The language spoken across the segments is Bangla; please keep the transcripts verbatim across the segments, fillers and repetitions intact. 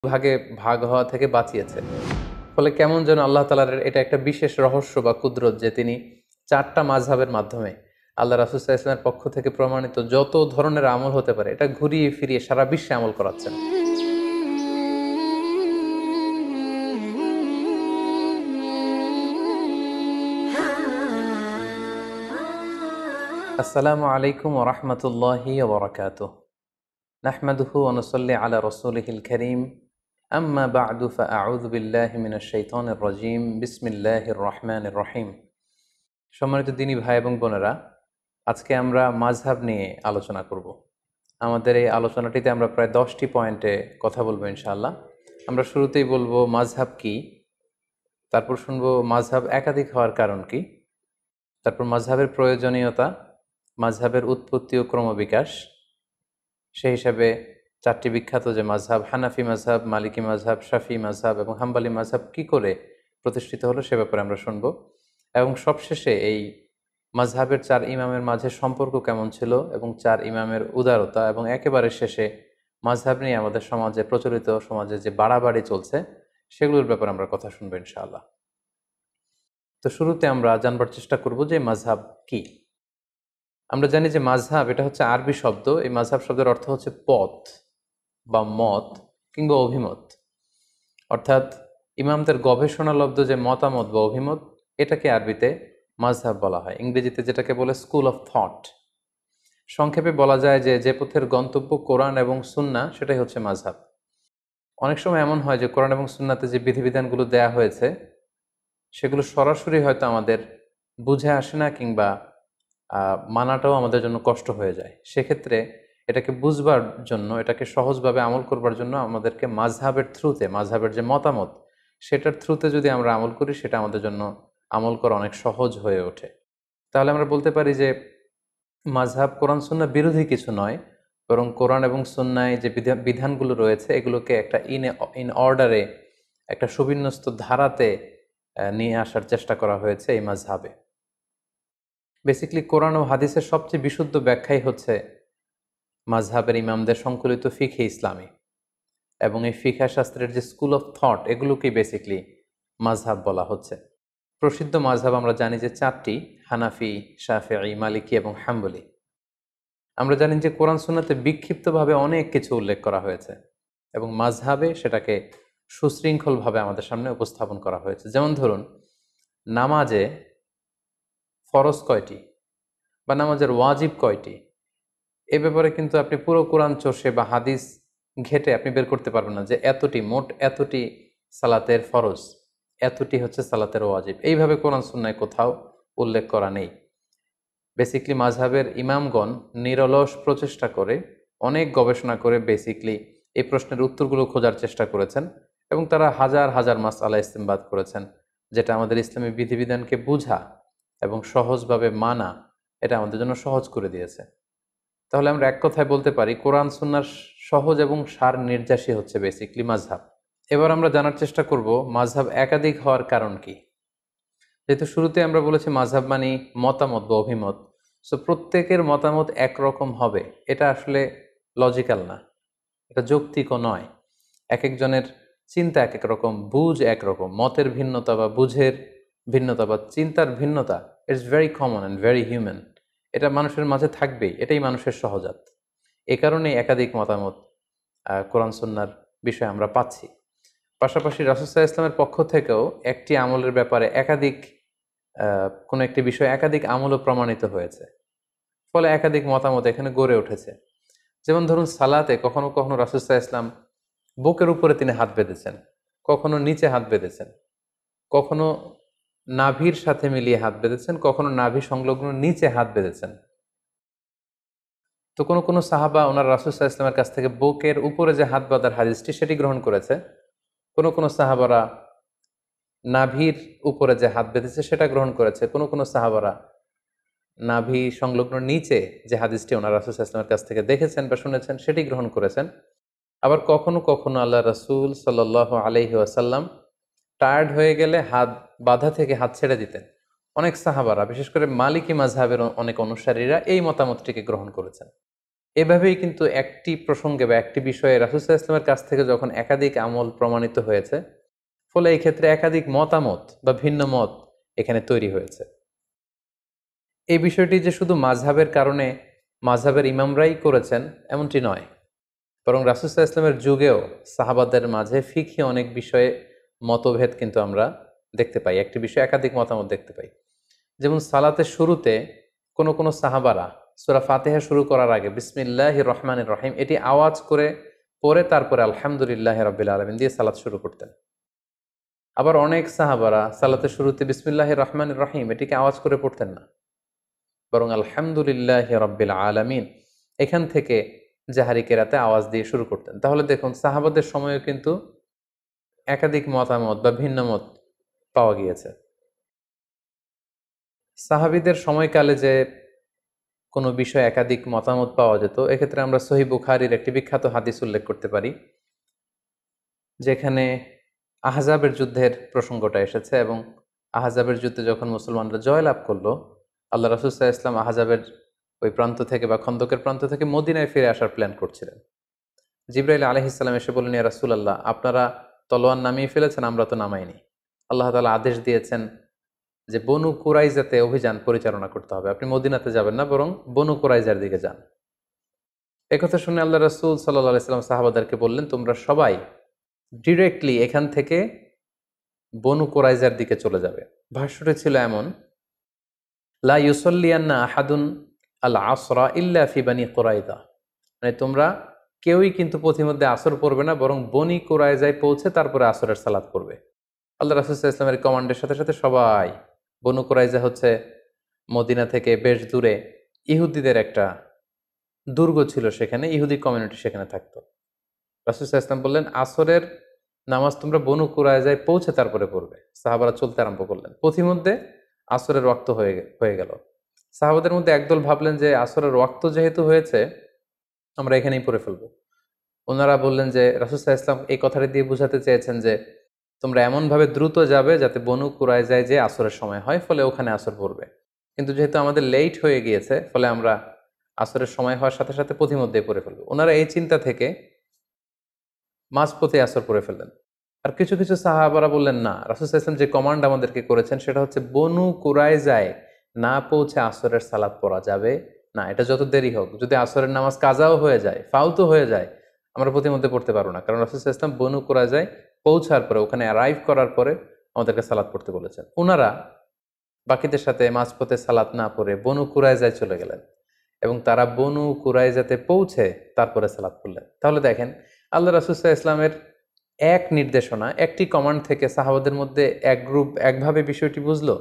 ভাগে ভাগ হওয়া থেকে বাঁচিয়েছে। ফলে কেমন যেন আল্লাহ তাআলার এটা একটা বিশেষ রহস্য বা কুদরত যে তিনি চারটা মাযহাবের মাধ্যমে আল্লাহ রাসূল সাল্লাল্লাহু আলাইহি ওয়াসাল্লামের পক্ষ থেকে প্রমাণিত যত ধরনের আমল হতে পারে এটা ঘুরিয়ে ফিরিয়ে সারা বিশ্বে আমল করাচ্ছেন। আসসালামু আলাইকুম ওয়া রাহমাতুল্লাহি ওয়া বারাকাতুহু। নাহমাদুহু ওয়া নুসাল্লি আলা রাসূলিহিল কারীম। আম্মা বা'দু ফাআউযু বিল্লাহি মিনাশ শাইতানির রাজীম। বিসমিল্লাহির রহমানির রহিম। সম্মানিত দিনী ভাই এবং বোনেরা, আজকে আমরা মাযহাব নিয়ে আলোচনা করব। আমাদের এই আলোচনাটিতে আমরা প্রায় দশটি পয়েন্টে কথা বলবো ইনশাআল্লাহ। আমরা শুরুতেই বলবো মাযহাব কি, তারপর শুনবো মাযহাব একাধিক হওয়ার কারণ কি, তারপর মাযহাবের প্রয়োজনীয়তা, মাযহাবের উৎপত্তি ও ক্রমবিকাশ, সেই হিসাবে চারটি বিখ্যাত যে মাযহাব হানাফি মাযহাব, মালিকি মাযহাব, শাফি মাযহাব এবং হাম্বলি মাযহাব কি করে প্রতিষ্ঠিত হলো সে ব্যাপারে আমরা শুনবো। এবং সবশেষে এই মাযহাবের চার ইমামের মাঝে সম্পর্ক কেমন ছিল এবং চার ইমামের উদারতা, এবং একেবারে শেষে মাযহাব নিয়ে আমাদের সমাজে প্রচলিত সমাজে যে বাড়াবাড়ি চলছে সেগুলোর ব্যাপারে আমরা কথা শুনবো ইনশাআল্লাহ। তো শুরুতে আমরা জানবার চেষ্টা করব যে মাযহাব কি। আমরা জানি যে মাযহাব এটা হচ্ছে আরবি শব্দ। এই মাযহাব শব্দের অর্থ হচ্ছে পথ বা মত কিংবা অভিমত, অর্থাৎ ইমামদের গবেষণালব্ধ যে মতামত বা অভিমত, এটাকে আরবিতে মাযহাব বলা হয়। ইংরেজিতে যেটাকে বলে স্কুল অফ থট। সংক্ষেপে বলা যায় যে যে পথের গন্তব্য কোরআন এবং সুন্নাহ সেটাই হচ্ছে মাযহাব। অনেক সময় এমন হয় যে কোরআন এবং সুন্নাতে যে বিধিবিধানগুলো দেয়া হয়েছে সেগুলো সরাসরি হয়তো আমাদের বুঝে আসে না, কিংবা মানাটাও আমাদের জন্য কষ্ট হয়ে যায়। সেক্ষেত্রে এটাকে বুঝবার জন্য, এটাকে সহজভাবে আমল করবার জন্য আমাদেরকে মাযহাবের থ্রুতে, মাযহাবের যে মতামত সেটার থ্রুতে যদি আমরা আমল করি সেটা আমাদের জন্য আমল করা অনেক সহজ হয়ে ওঠে। তাহলে আমরা বলতে পারি যে মাযহাব কোরআন সুন্নাহ বিরোধী কিছু নয়, বরং কোরআন এবং সুন্নায় যে বিধানগুলো রয়েছে এগুলোকে একটা ইন ইন অর্ডারে, একটা সুবিন্যস্ত ধারাতে নিয়ে আসার চেষ্টা করা হয়েছে এই মাযহাবে। বেসিক্যালি কোরআন ও হাদিসের সবচেয়ে বিশুদ্ধ ব্যাখ্যাই হচ্ছে মাযহাবের ইমামদের সংকলিত ফিকহে ইসলামী, এবং এই ফিকহ শাস্ত্রের যে স্কুল অফ থট এগুলোকেই বেসিক্যালি মাযহাব বলা হচ্ছে। প্রসিদ্ধ মাযহাব আমরা জানি যে চারটি: হানাফি, শাফিঈ, মালিকি এবং হাম্বলি। আমরা জানি যে কোরআন সুন্নাতে বিক্ষিপ্তভাবে অনেক কিছু উল্লেখ করা হয়েছে এবং মাযহাবে সেটাকে সুশৃঙ্খলভাবে আমাদের সামনে উপস্থাপন করা হয়েছে। যেমন ধরুন, নামাজে ফরজ কয়টি বা নামাজের ওয়াজিব কয়টি, এ ব্যাপারে কিন্তু আপনি পুরো কোরআন চষে বা হাদিস ঘেটে আপনি বের করতে পারবেন না যে এতটি, মোট এতটি সালাতের ফরজ, এতটি হচ্ছে সালাতের ওয়াজিব। এইভাবে কোরআন সুন্নায় কোথাও উল্লেখ করা নেই। বেসিকলি মাযহাবের ইমামগণ নিরলস প্রচেষ্টা করে, অনেক গবেষণা করে বেসিকলি এই প্রশ্নের উত্তরগুলো খোঁজার চেষ্টা করেছেন, এবং তারা হাজার হাজার মাসআলা ইস্তেমবাদ করেছেন, যেটা আমাদের ইসলামী বিধিবিধানকে বুঝা এবং সহজভাবে মানা এটা আমাদের জন্য সহজ করে দিয়েছে। তাহলে আমরা এক কথায় বলতে পারি কোরআন সুন্নাহর সহজ এবং সার নির্যাসী হচ্ছে বেসিকলি মাযহাব। এবার আমরা জানার চেষ্টা করব মাযহাব একাধিক হওয়ার কারণ কি। যেহেতু শুরুতে আমরা বলেছি মাযহাব মানে মতামত বা অভিমত, সো প্রত্যেকের মতামত একরকম হবে এটা আসলে লজিক্যাল না, এটা যৌক্তিকও নয়। এক একজনের চিন্তা এক এক রকম, বুঝ একরকম, মতের ভিন্নতা বা বুঝের ভিন্নতা বা চিন্তার ভিন্নতা it's very common and very human. এটা মানুষের মাঝে থাকবেই, এটাই মানুষের সহজাত। এ কারণেই একাধিক মতামত কোরআন সুন্নাহর বিষয়ে আমরা পাচ্ছি। পাশাপাশি রাসূল সাল্লাল্লাহু আলাইহি ওয়াসাল্লামের পক্ষ থেকেও একটি আমলের ব্যাপারে একাধিক কোনো একটি বিষয় একাধিক আমলও প্রমাণিত হয়েছে, ফলে একাধিক মতামত এখানে গড়ে উঠেছে। যেমন ধরুন, সালাতে কখনো কখনো রাসূল সাল্লাল্লাহু আলাইহি ওয়াসাল্লাম বুকের উপরে তিনি হাত বেঁধেছেন, কখনো নিচে হাত বেঁধেছেন, কখনো নাভির সাথে মিলিয়ে হাত বেঁধেছেন, কখনো নাভি সংলগ্ন নিচে হাত বেঁধেছেন। তো কোনো কোনো সাহাবা ওনার রাসূল সাল্লাল্লাহু আলাইহি ওয়াসাল্লামের কাছ থেকে বুকের উপরে যে হাত বাঁধার হাদিসটি সেটি গ্রহণ করেছে। কোনো কোনো সাহাবারা নাভির উপরে যে হাত বেঁধেছে সেটা গ্রহণ করেছে। কোনো কোনো সাহাবারা নাভি সংলগ্ন নিচে যে হাদিসটি ওনার রাসূল সাল্লাল্লাহু আলাইহি ওয়াসাল্লামের কাছ থেকে দেখেছেন বা শুনেছেন সেটি গ্রহণ করেছেন। আবার কখনো কখনো আল্লাহ রাসূল সাল্লাল্লাহু আলাইহি ওয়াসাল্লাম টায়ার্ড হয়ে গেলে হাত বাঁধা থেকে হাত ছেড়ে দিতেন। অনেক সাহাবারা, বিশেষ করে মালিকি মাযহাবের অনেক অনুসারীরা এই মতামতটিকে গ্রহণ করেছেন। এভাবেই কিন্তু একটি প্রসঙ্গে বা একটি বিষয়ে রাসূল সাল্লাল্লাহু আলাইহি ওয়াসাল্লামের কাছ থেকে যখন একাধিক আমল প্রমাণিত হয়েছে, ফলে এই ক্ষেত্রে একাধিক মতামত বা ভিন্ন মত এখানে তৈরি হয়েছে। এই বিষয়টি যে শুধু মাযহাবের কারণে মাযহাবের ইমামরাই করেছেন এমনটি নয়, বরং রাসূল সাল্লাল্লাহু আলাইহি ওয়াসাল্লামের যুগেও সাহাবাদের মাঝে ফিকহি অনেক বিষয়ে মতভেদ কিন্তু আমরা দেখতে পাই। একটি বিষয়ে একাধিক মতামত দেখতে পাই। যেমন সালাতের শুরুতে কোনো কোনো সাহাবারা সূরা ফাতিহা শুরু করার আগে বিসমিল্লাহির রহমানির রহিম এটি আওয়াজ করে পড়ে তারপরে আলহামদুলিল্লাহি রাব্বিল আলামিন দিয়ে সালাত শুরু করতেন। আবার অনেক সাহাবারা সালাতের শুরুতে বিসমিল্লাহির রহমানির রহিম এটিকে আওয়াজ করে পড়তেন না, বরং আলহামদুলিল্লাহি রাব্বিল আলামিন এখান থেকে জাহারি কেরাতে আওয়াজ দিয়ে শুরু করতেন। তাহলে দেখুন সাহাবাদের সময়েও কিন্তু একাধিক মতামত বা ভিন্ন মত পাওয়া গিয়েছে। সাহাবীদের সময়কালে যে কোনো বিষয়ে একাধিক মতামত পাওয়া যেত, এক্ষেত্রে আমরা সহিহ বুখারীর একটি বিখ্যাত হাদিস উল্লেখ করতে পারি, যেখানে আহজাবের যুদ্ধের প্রসঙ্গটা এসেছে এবং আহজাবের যুদ্ধে যখন মুসলমানরা জয়লাভ করলো, আল্লাহ রাসূল সাল্লাল্লাহু আলাইহি ওয়াসাল্লাম আহজাবের ওই প্রান্ত থেকে বা খন্দকের প্রান্ত থেকে মদিনায় ফিরে আসার প্ল্যান করছিলেন। জিবরাইল আলাইহিস সালাম এসে বললেন, ইয়া রাসূলুল্লাহ, আপনারা তলোয়ার নামিয়ে ফেলেছেন, আমরা তো নামাইনি। আল্লাহ তাআলা আদেশ দিয়েছেন যে বনু কুরাইজাতে অভিযান পরিচালনা করতে হবে, আপনি মদিনাতে যাবেন না, বরং বনু কুরাইজার দিকে যান। একথা শুনে আল্লাহ রাসূল সাল্লাল্লাহু আলাইহি ওয়াসাল্লাম সাহাবাদেরকে বললেন, তোমরা সবাই ডিরেক্টলি এখান থেকে বনু কুরাইজার দিকে চলে যাবে। ভাষ্যটি ছিল এমন, লা ইউসাল্লিয়ান্না আহাদুন আল আসরা ইল্লা ফি বানি কুরাইজা, মানে তোমরা কেউই কিন্তু পথিমধ্যে আসর পড়বে না, বরং বনি কুরাইজায় পৌঁছে তারপরে আসরের সালাত পড়বে। আল্লাহ রাসূল সাল্লাল্লাহু আলাইহি ওয়াসাল্লামের কমান্ডের সাথে সাথে সবাই, বনু কুরাইজা হচ্ছে মদিনা থেকে বেশ দূরে, ইহুদিদের একটা দুর্গ ছিল, সেখানে ইহুদি কমিউনিটি সেখানে থাকতো। রাসূল সাল্লাল্লাহু আলাইহি ওয়াসাল্লাম বললেন, আসরের নামাজ তোমরা বনু কুরাইজায় পৌঁছে তারপরে পড়বে। সাহাবারা চলতে আরম্ভ করলেন। পথিমধ্যে আসরের ওয়াক্ত হয়ে হয়ে গেল। সাহাবাদের মধ্যে একদল ভাবলেন যে আসরের ওয়াক্ত যেহেতু হয়েছে, আমরা এখানেই পড়ে ফেলবো। ওনারা বললেন যে রাসূল সাল্লাল্লাহু আলাইহি ওয়াসাল্লাম এই কথাটি দিয়ে বোঝাতে চেয়েছেন যে তোমরা এমনভাবে দ্রুত যাবে যাতে বনু কুরাইজায় যে আসরের সময় হয়, ফলে ওখানে আসর পড়বে। কিন্তু যেহেতু আমাদের লেট হয়ে গিয়েছে, ফলে আমরা আসরের সময় হওয়ার সাথে সাথে পথিমধ্যে পড়ে ফেলবো। ওনারা এই চিন্তা থেকে মাঝপথে আসর পড়ে ফেললেন। আর কিছু কিছু সাহাবারা বললেন, না, রাসূল সাল্লাল্লাহু আলাইহি ওয়াসাল্লাম যে কমান্ড আমাদেরকে করেছেন সেটা হচ্ছে বনু কুরাইজায় না পৌঁছে আসরের সালাত পড়া যাবে না, এটা যত দেরি হোক, যদি আসরের নামাজ কাজাও হয়ে যায়, ফাউতও হয়ে যায়, আমরা প্রতিমধ্যে পড়তে পারবো না, কারণ রাসূল সাল্লাল্লাহু আলাইহি ওয়াসাল্লাম বনু কুরাইজায় পৌঁছার পরে, ওখানে অ্যারাইভ করার পরে আমাদেরকে সালাত পড়তে বলেছেন। ওনারা বাকিদের সাথে মাঝপথে সালাত না পড়ে বনু কুরাইজায় চলে গেলেন এবং তারা বনু কুরাইজাতে পৌঁছে তারপরে সালাত পড়লেন। তাহলে দেখেন, আল্লাহ রাসূল সাল্লাল্লাহু আলাইহি ওয়াসাল্লামের এক নির্দেশনা, একটি কমান্ড থেকে সাহাবাদের মধ্যে এক গ্রুপ একভাবে বিষয়টি বুঝলো,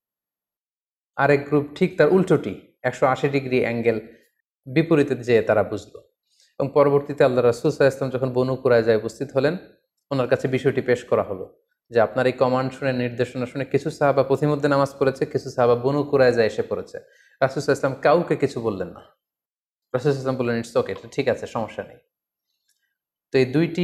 আরেক গ্রুপ ঠিক তার উল্টোটি একশো আশি ডিগ্রি অ্যাঙ্গেল বিপরীতে যেয়ে তারা বুঝলো। এবং পরবর্তীতে আল্লাহ রাসূল সাল্লাল্লাহু আলাইহি ওয়াসাল্লাম যখন বনু কুরাইজায় উপস্থিত হলেন, ওনার কাছে বিষয়টি পেশ করা হলো যে আপনার এই কমান্ড শুনে, নির্দেশনা শুনে কিছু সাহাবা পথিমধ্যে নামাজ পড়েছে, কিছু সাহাবা বনু কুরাইজায় এসে পড়েছে। রাসূল সাল্লাল্লাহু আলাইহি ওয়াসাল্লাম কাউকে কিছু বললেন না। রাসূল সাল্লাল্লাহু আলাইহি ওয়াসাল্লাম বললেন, ইটস ওকে, ঠিক আছে, সমস্যা নেই। তো এই দুইটি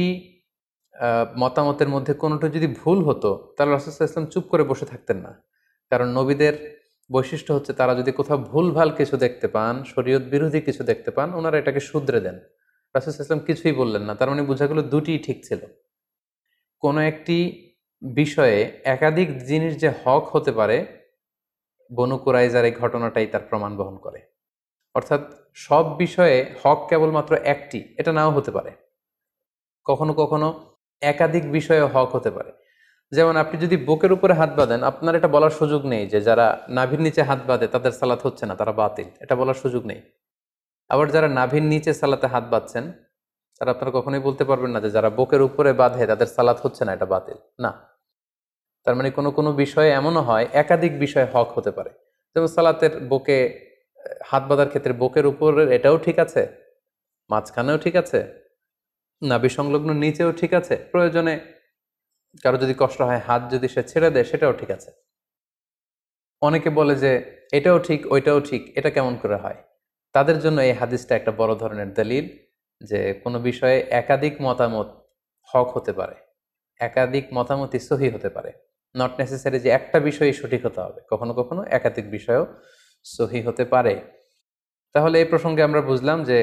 মতামতের মধ্যে কোনোটা যদি ভুল হতো, তাহলে রাসূল সাল্লাল্লাহু আলাইহি ওয়াসাল্লাম চুপ করে বসে থাকতেন না। কারণ নবীদের বৈশিষ্ট্য হচ্ছে তারা যদি কোথাও ভুলভাল কিছু দেখতে পান, শরীয়ত বিরোধী কিছু দেখতে পান, ওনারা এটাকে শুধরে দেন। রাসূল সাল্লাল্লাহু আলাইহি ওয়াসাল্লাম কিছুই বললেন না, তার মানে বোঝা গেল দুটিই ঠিক ছিল। কোনো একটি বিষয়ে একাধিক জিনিস যে হক হতে পারে, বনু কুরাইজার এই ঘটনাটাই তার প্রমাণ বহন করে। অর্থাৎ সব বিষয়ে হক কেবলমাত্র একটি, এটা নাও হতে পারে। কখনো কখনো একাধিক বিষয়ে হক হতে পারে। যেমন আপনি যদি বুকের উপরে হাত বাঁধেন, আপনার এটা বলার সুযোগ নেই যে যারা নাভির নিচে হাত বাঁধে তাদের সালাত হচ্ছে না, তারা বাতিল, এটা বলার সুযোগ নেই। আবার যারা নাভির নিচে সালাতে হাত বাঁধছেন, তারা আপনারা কখনোই বলতে পারবেন না যে যারা বুকের উপরে বাঁধে তাদের সালাত হচ্ছে না, এটা বাতিল না। তার মানে কোনো কোনো বিষয়ে এমনও হয় একাধিক বিষয় হক হতে পারে। যেমন সালাতের বুকে হাত বাঁধার ক্ষেত্রে বুকের উপরের এটাও ঠিক আছে, মাঝখানেও ঠিক আছে, নাভি সংলগ্ন নিচেও ঠিক আছে, প্রয়োজনে কারো যদি কষ্ট হয় হাত যদি সে ছেড়ে দেয় সেটাও ঠিক আছে। অনেকে বলে যে এটাও ঠিক ওইটাও ঠিক, এটা কেমন করে হয়? তাদের জন্য এই হাদিসটা একটা বড় ধরনের দলিল যে কোনো বিষয়ে একাধিক মতামত হক হতে পারে, একাধিক মতামতই সহি হতে পারে। নট নেসেসারি যে একটা বিষয়ই সঠিক হতে হবে, কখনো কখনো একাধিক বিষয়ও সহি হতে পারে। তাহলে এই প্রসঙ্গে আমরা বুঝলাম যে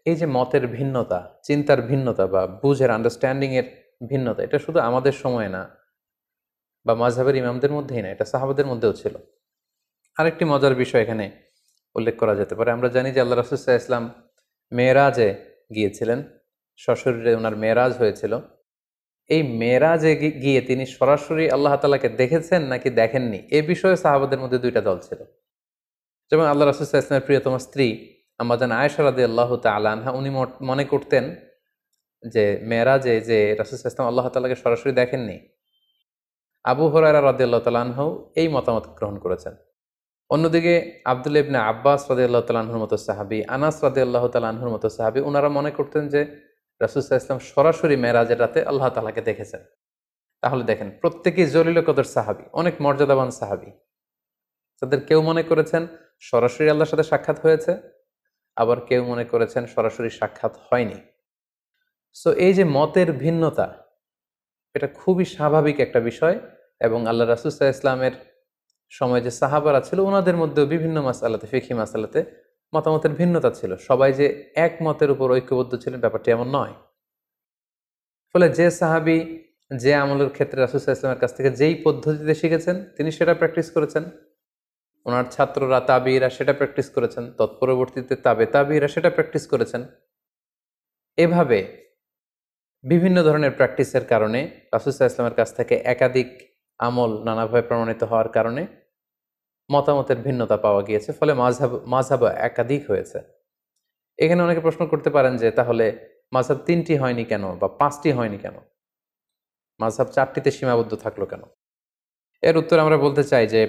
এই যে মতের ভিন্নতা, চিন্তার ভিন্নতা বা বুঝের আন্ডারস্ট্যান্ডিং এর ভিন্নতা, এটা শুধু আমাদের সময় না বা মাযহাবের ইমামদের মধ্যেই না, এটা সাহাবাদের মধ্যেও ছিল। আরেকটি মজার বিষয় এখানে উল্লেখ করা যেতে পারে। আমরা জানি যে আল্লাহ রাসূল সাল্লাল্লাহু আলাইহি ওয়াসাল্লাম মেরাজে গিয়েছিলেন, সশরীরে ওনার মেরাজ হয়েছিল। এই মেরাজে গিয়ে তিনি সরাসরি আল্লাহ তাআলাকে দেখেছেন নাকি দেখেননি, এ বিষয়ে সাহাবাদের মধ্যে দুইটা দল ছিল। যেমন আল্লাহ রাসূল সাল্লাল্লাহু আলাইহি ওয়াসাল্লামের প্রিয়তমা স্ত্রী আম্মা জান আয়েশা রাদিয়াল্লাহু তাআলা আনহা, উনি মনে করতেন যে মেরাজে যে রাসূল সাল্লাল্লাহু আলাইহি ওয়াসাল্লাম আল্লাহ তাআলাকে সরাসরি দেখেননি। আবু হুরায়রা রাদিয়াল্লাহু তাআলা আনহু এই মতামত গ্রহণ করেছেন। অন্যদিকে আব্দুল্লাহ ইবনে আব্বাস রাদিয়াল্লাহু তাআলা আনহুর মতো সাহাবী, আনাস রাদিয়াল্লাহু তাআলা আনহুর মতো সাহাবী, ওনারা মনে করতেন যে রাসূল সাল্লাল্লাহু আলাইহি ওয়াসাল্লাম সরাসরি মেরাজের রাতে আল্লাহ তাআলাকে দেখেছেন। তাহলে দেখেন, প্রত্যেকেই জলিল কদর সাহাবী, অনেক মর্যাদাবান সাহাবী। তাদের কেউ মনে করেছেন সরাসরি আল্লাহর সাথে সাক্ষাৎ হয়েছে, আবার কেউ মনে করেছেন সরাসরি সাক্ষাৎ হয়নি। সো এই যে মতের ভিন্নতা, এটা খুবই স্বাভাবিক একটা বিষয়। এবং আল্লাহ রাসূল সাল্লাল্লাহু আলাইহি ওয়াসাল্লামের সময় যে সাহাবারা ছিল, ওনাদের মধ্যেও বিভিন্ন মাসআলাতে, ফিকহি মাসআলাতে মতামতের ভিন্নতা ছিল। সবাই যে এক মতের উপর ঐক্যবদ্ধ ছিলেন ব্যাপারটি এমন নয়। ফলে যে সাহাবী যে আমলের ক্ষেত্রে রাসূল সাল্লাল্লাহু আলাইহি ওয়াসাল্লামের কাছ থেকে যেই পদ্ধতিতে শিখেছেন, তিনি সেটা প্র্যাকটিস করেছেন। ওনার ছাত্ররা, তাবিঈরা সেটা প্র্যাকটিস করেছেন। তৎপরবর্তীতে তাবে তাবিঈরা সেটা প্র্যাকটিস করেছেন। এভাবে বিভিন্ন ধরনের প্র্যাকটিসের কারণে রাসূল সাল্লাল্লাহু আলাইহি ওয়াসাল্লামের কাছ থেকে একাধিক আমল নানাভাবে প্রমাণিত হওয়ার কারণে মতামতের ভিন্নতা পাওয়া গিয়েছে। ফলে মাযহাব মাযহাব একাধিক হয়েছে। এখানে অনেকে প্রশ্ন করতে পারেন যে তাহলে মাযহাব তিনটি হয়নি কেন বা পাঁচটি হয়নি কেন, মাযহাব চারটিতে সীমাবদ্ধ থাকলো কেন? এর উত্তর আমরা বলতে চাই যে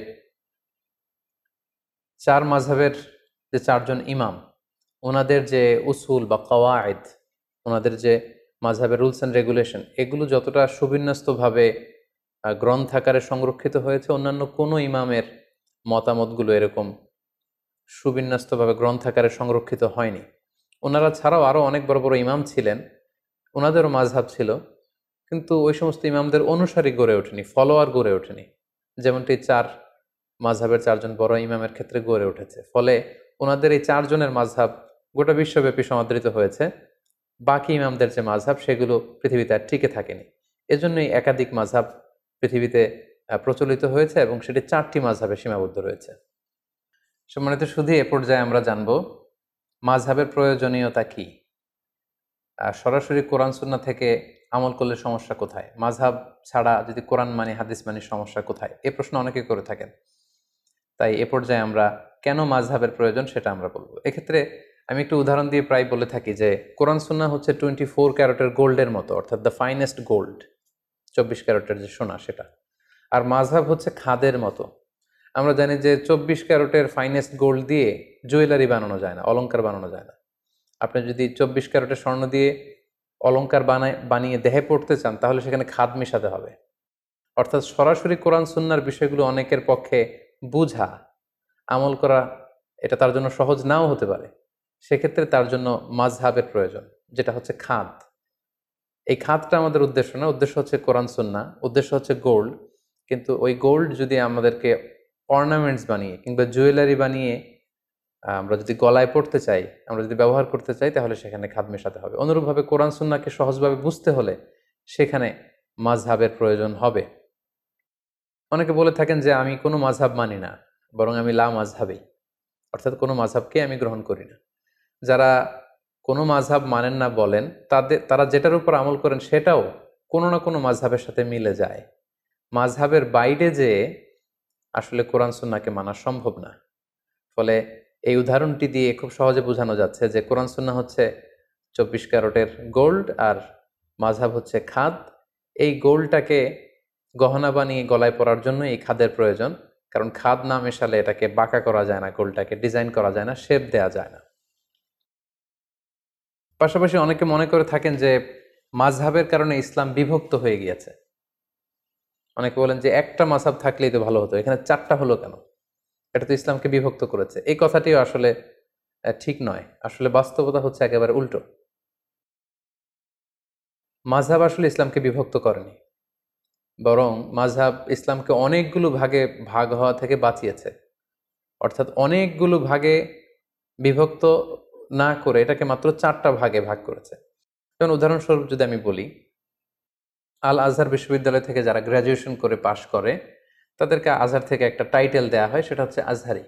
চার মাযহাবের যে চারজন ইমাম, ওনাদের যে উসুল বা কওয়ায়েদ, ওনাদের যে মাযহাবের রুলস অ্যান্ড রেগুলেশন, এগুলো যতটা সুবিন্যস্তভাবে গ্রন্থাকারে সংরক্ষিত হয়েছে, অন্যান্য কোনো ইমামের মতামতগুলো এরকম সুবিন্যস্তভাবে গ্রন্থাকারে সংরক্ষিত হয়নি। ওনারা ছাড়াও আরও অনেক বড় বড় ইমাম ছিলেন, ওনাদেরও মাযহাব ছিল, কিন্তু ওই সমস্ত ইমামদের অনুসারী গড়ে ওঠেনি, ফলোয়ার গড়ে ওঠেনি, যেমনটি চার মাযহাবের চারজন বড় ইমামের ক্ষেত্রে গড়ে উঠেছে। ফলে ওনাদের এই চারজনের মাযহাব গোটা বিশ্বব্যাপী সমাদৃত হয়েছে। বাকি ইমামদের যে মাযহাব, সেগুলো পৃথিবীতে আর টিকে থাকেনি। এজন্যই একাধিক মাযহাব পৃথিবীতে প্রচলিত হয়েছে এবং সেটি চারটি মাযহাবে সীমাবদ্ধ রয়েছে। সম্মানিত শুধু এ পর্যায়ে আমরা জানব মাযহাবের প্রয়োজনীয়তা কি, আর সরাসরি কোরআন সুন্নাহ থেকে আমল করলে সমস্যা কোথায়, মাযহাব ছাড়া যদি কোরআন মানি, হাদিস মানি, সমস্যা কোথায়, এই প্রশ্ন অনেকে করে থাকেন। তাই এ পর্যায়ে আমরা কেন মাযহাবের প্রয়োজন সেটা আমরা বলবো। এক্ষেত্রে আমি একটু উদাহরণ দিয়ে প্রায় বলে থাকি যে কোরআন সুন্নাহ হচ্ছে টোয়েন্টি ফোর ক্যারেটের গোল্ডের মতো, অর্থাৎ দ্য ফাইনেস্ট গোল্ড, চব্বিশ ক্যারেটের যে সোনা সেটা। আর মাযহাব হচ্ছে খাদের মতো। আমরা জানি যে চব্বিশ ক্যারেটের ফাইনেস্ট গোল্ড দিয়ে জুয়েলারি বানানো যায় না, অলংকার বানানো যায় না। আপনি যদি চব্বিশ ক্যারেটের স্বর্ণ দিয়ে অলংকার বানায় বানিয়ে দেহে পড়তে চান, তাহলে সেখানে খাদ মেশাতে হবে। অর্থাৎ সরাসরি কোরআন সুন্নাহর বিষয়গুলো অনেকের পক্ষে বুঝা, আমল করা, এটা তার জন্য সহজ নাও হতে পারে। সেক্ষেত্রে তার জন্য মাযহাবের প্রয়োজন, যেটা হচ্ছে খাদ। এই খাদটা আমাদের উদ্দেশ্য না, উদ্দেশ্য হচ্ছে কোরআন সুন্নাহ, উদ্দেশ্য হচ্ছে গোল্ড। কিন্তু ওই গোল্ড যদি আমাদেরকে অর্নামেন্টস বানিয়ে কিংবা জুয়েলারি বানিয়ে আমরা যদি গলায় পড়তে চাই, আমরা যদি ব্যবহার করতে চাই, তাহলে সেখানে খাদ মেশাতে হবে। অনুরূপভাবে কোরআন সুন্নাহকে সহজভাবে বুঝতে হলে সেখানে মাযহাবের প্রয়োজন হবে। অনেকে বলে থাকেন যে আমি কোনো মাযহাব মানি না, বরং আমি লা মাযহাবী, অর্থাৎ কোনো মাযহাবকে আমি গ্রহণ করি না। যারা কোনো মাযহাব মানেন না বলেন, তাদের তারা যেটার উপর আমল করেন সেটাও কোনো না কোনো মাযহাবের সাথে মিলে যায়। মাযহাবের বাইরে যে আসলে কোরআন সুন্নাহকে মানা সম্ভব না। ফলে এই উদাহরণটি দিয়ে খুব সহজে বোঝানো যাচ্ছে যে কোরআন সুন্নাহ হচ্ছে চব্বিশ ক্যারেটের গোল্ড আর মাযহাব হচ্ছে খাদ। এই গোল্ডটাকে গহনা বানিয়ে গলায় পরার জন্য এই খাদের প্রয়োজন, কারণ খাদ না মেশালে এটাকে বাঁকা করা যায় না, গোল্ডটাকে ডিজাইন করা যায় না, শেপ দেয়া যায় না। পাশাপাশি অনেকে মনে করে থাকেন যে মাযহাবের কারণে ইসলাম বিভক্ত হয়ে গিয়েছে। অনেকে বলেন যে একটা মাযহাব থাকলেই তো ভালো হতো, এখানে চারটা হলো কেন? এটা তো ইসলামকে বিভক্ত করেছে। এই কথাটিও আসলে ঠিক নয়। আসলে বাস্তবতা হচ্ছে একেবারে উল্টো। মাযহাব আসলে ইসলামকে বিভক্ত করেনি, বরং মাযহাব ইসলামকে অনেকগুলো ভাগে ভাগ হওয়া থেকে বাঁচিয়েছে। অর্থাৎ অনেকগুলো ভাগে বিভক্ত না করে এটাকে মাত্র চারটা ভাগে ভাগ করেছে। যেমন উদাহরণস্বরূপ যদি আমি বলি, আল আজহার বিশ্ববিদ্যালয় থেকে যারা গ্র্যাজুয়েশন করে পাশ করে তাদেরকে আজহার থেকে একটা টাইটেল দেওয়া হয়, সেটা হচ্ছে আজহারি।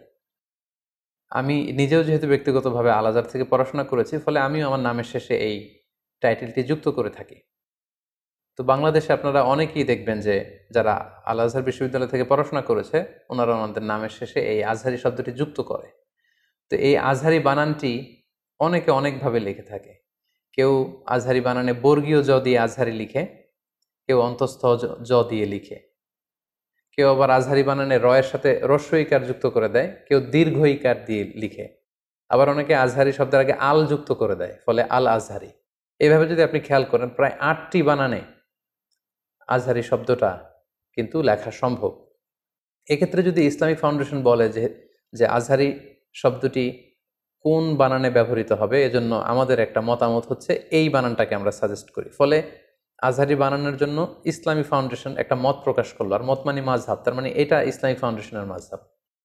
আমি নিজেও যেহেতু ব্যক্তিগতভাবে আল আজহার থেকে পড়াশোনা করেছি, ফলে আমিও আমার নামের শেষে এই টাইটেলটি যুক্ত করে থাকি। তো বাংলাদেশে আপনারা অনেকেই দেখবেন যে যারা আল আজহার বিশ্ববিদ্যালয় থেকে পড়াশোনা করেছে ওনারা ওনাদের নামের শেষে এই আজহারি শব্দটি যুক্ত করে। তো এই আজহারি বানানটি অনেকে অনেকভাবে লিখে থাকে। কেউ আজহারি বানানে বর্গীয় জ দিয়ে আজহারি লিখে, কেউ অন্তঃস্থ জ দিয়ে লিখে, কেউ আবার আজহারি বানানে রয়ের সাথে হ্রস্ব ইকার যুক্ত করে দেয়, কেউ দীর্ঘ ইকার দিয়ে লিখে, আবার অনেকে আজহারি শব্দের আগে আল যুক্ত করে দেয়, ফলে আল আজহারি। এইভাবে যদি আপনি খেয়াল করেন প্রায় আটটি বানানে আজহারি শব্দটা কিন্তু লেখা সম্ভব। এক্ষেত্রে যদি ইসলামিক ফাউন্ডেশন বলে যে যে আজহারি শব্দটি কোন বানানে ব্যবহৃত হবে, এজন্য আমাদের একটা মতামত হচ্ছে এই বানানটাকে আমরা সাজেস্ট করি। ফলে আজহারি বানানোর জন্য ইসলামী ফাউন্ডেশন একটা মত প্রকাশ করলো, আর মত মানে মাযহাব, তার মানে এটা ইসলামী ফাউন্ডেশনের মাযহাব।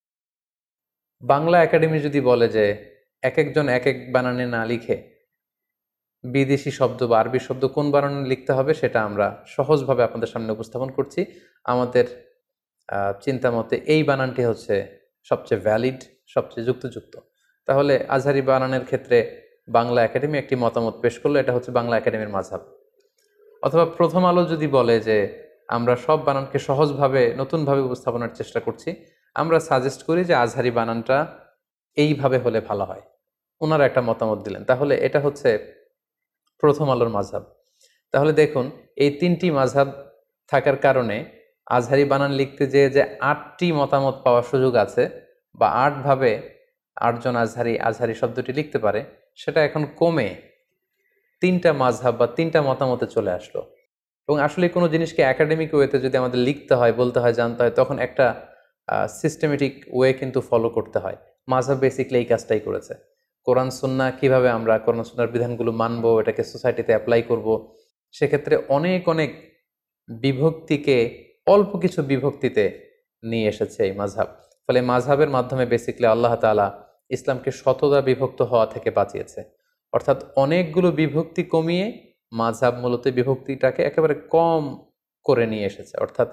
বাংলা একাডেমি যদি বলে যে এক একজন এক এক বানানে না লিখে বিদেশি শব্দ বা আরবি শব্দ কোন বানানে লিখতে হবে সেটা আমরা সহজভাবে আপনাদের সামনে উপস্থাপন করছি। আমাদের চিন্তা মতে এই বানানটি হচ্ছে সবচেয়ে ভ্যালিড, সবচেয়ে যুক্তিযুক্ত। তাহলে আজহারি বানানের ক্ষেত্রে বাংলা একাডেমি একটি মতামত পেশ করলো, এটা হচ্ছে বাংলা একাডেমির মাযহাব। অথবা প্রথম আলো যদি বলে যে আমরা সব বানানকে সহজভাবে নতুনভাবে উপস্থাপনের চেষ্টা করছি, আমরা সাজেস্ট করি যে আজহারি বানানটা এইভাবে হলে ভালো হয়, ওনারা একটা মতামত দিলেন, তাহলে এটা হচ্ছে প্রথম আলোর মাযহাব। তাহলে দেখুন এই তিনটি মাযহাব থাকার কারণে আজহারি বানান লিখতে যেয়ে যে আটটি মতামত পাওয়ার সুযোগ আছে, বা আটভাবে আটজন আজহারি আজহারি শব্দটি লিখতে পারে, সেটা এখন কমে তিনটা মাযহাব বা তিনটা মতামতে চলে আসলো। এবং আসলে কোনো জিনিসকে একাডেমিক ওয়েতে যদি আমাদের লিখতে হয়, বলতে হয়, জানতে হয়, তখন একটা সিস্টেমেটিক ওয়ে কিন্তু ফলো করতে হয়। মাযহাব বেসিক্যালি এই কাজটাই করেছে। কোরআন সুন্নাহ কিভাবে আমরা কোরআন সুন্নাহর বিধানগুলো মানবো, এটাকে সোসাইটিতে অ্যাপ্লাই করব, সেক্ষেত্রে অনেক অনেক বিভক্তিকে অল্প কিছু বিভক্তিতে নিয়ে এসেছে এই মাযহাব। ফলে মাযহাবের মাধ্যমে বেসিক্যালি আল্লাহ তাআলা ইসলামকে শতদা বিভক্ত হওয়া থেকে বাঁচিয়েছে। অর্থাৎ অনেকগুলো বিভক্তি কমিয়ে মাযহাব মূলত বিভক্তিটাকে একেবারে কম করে নিয়ে এসেছে। অর্থাৎ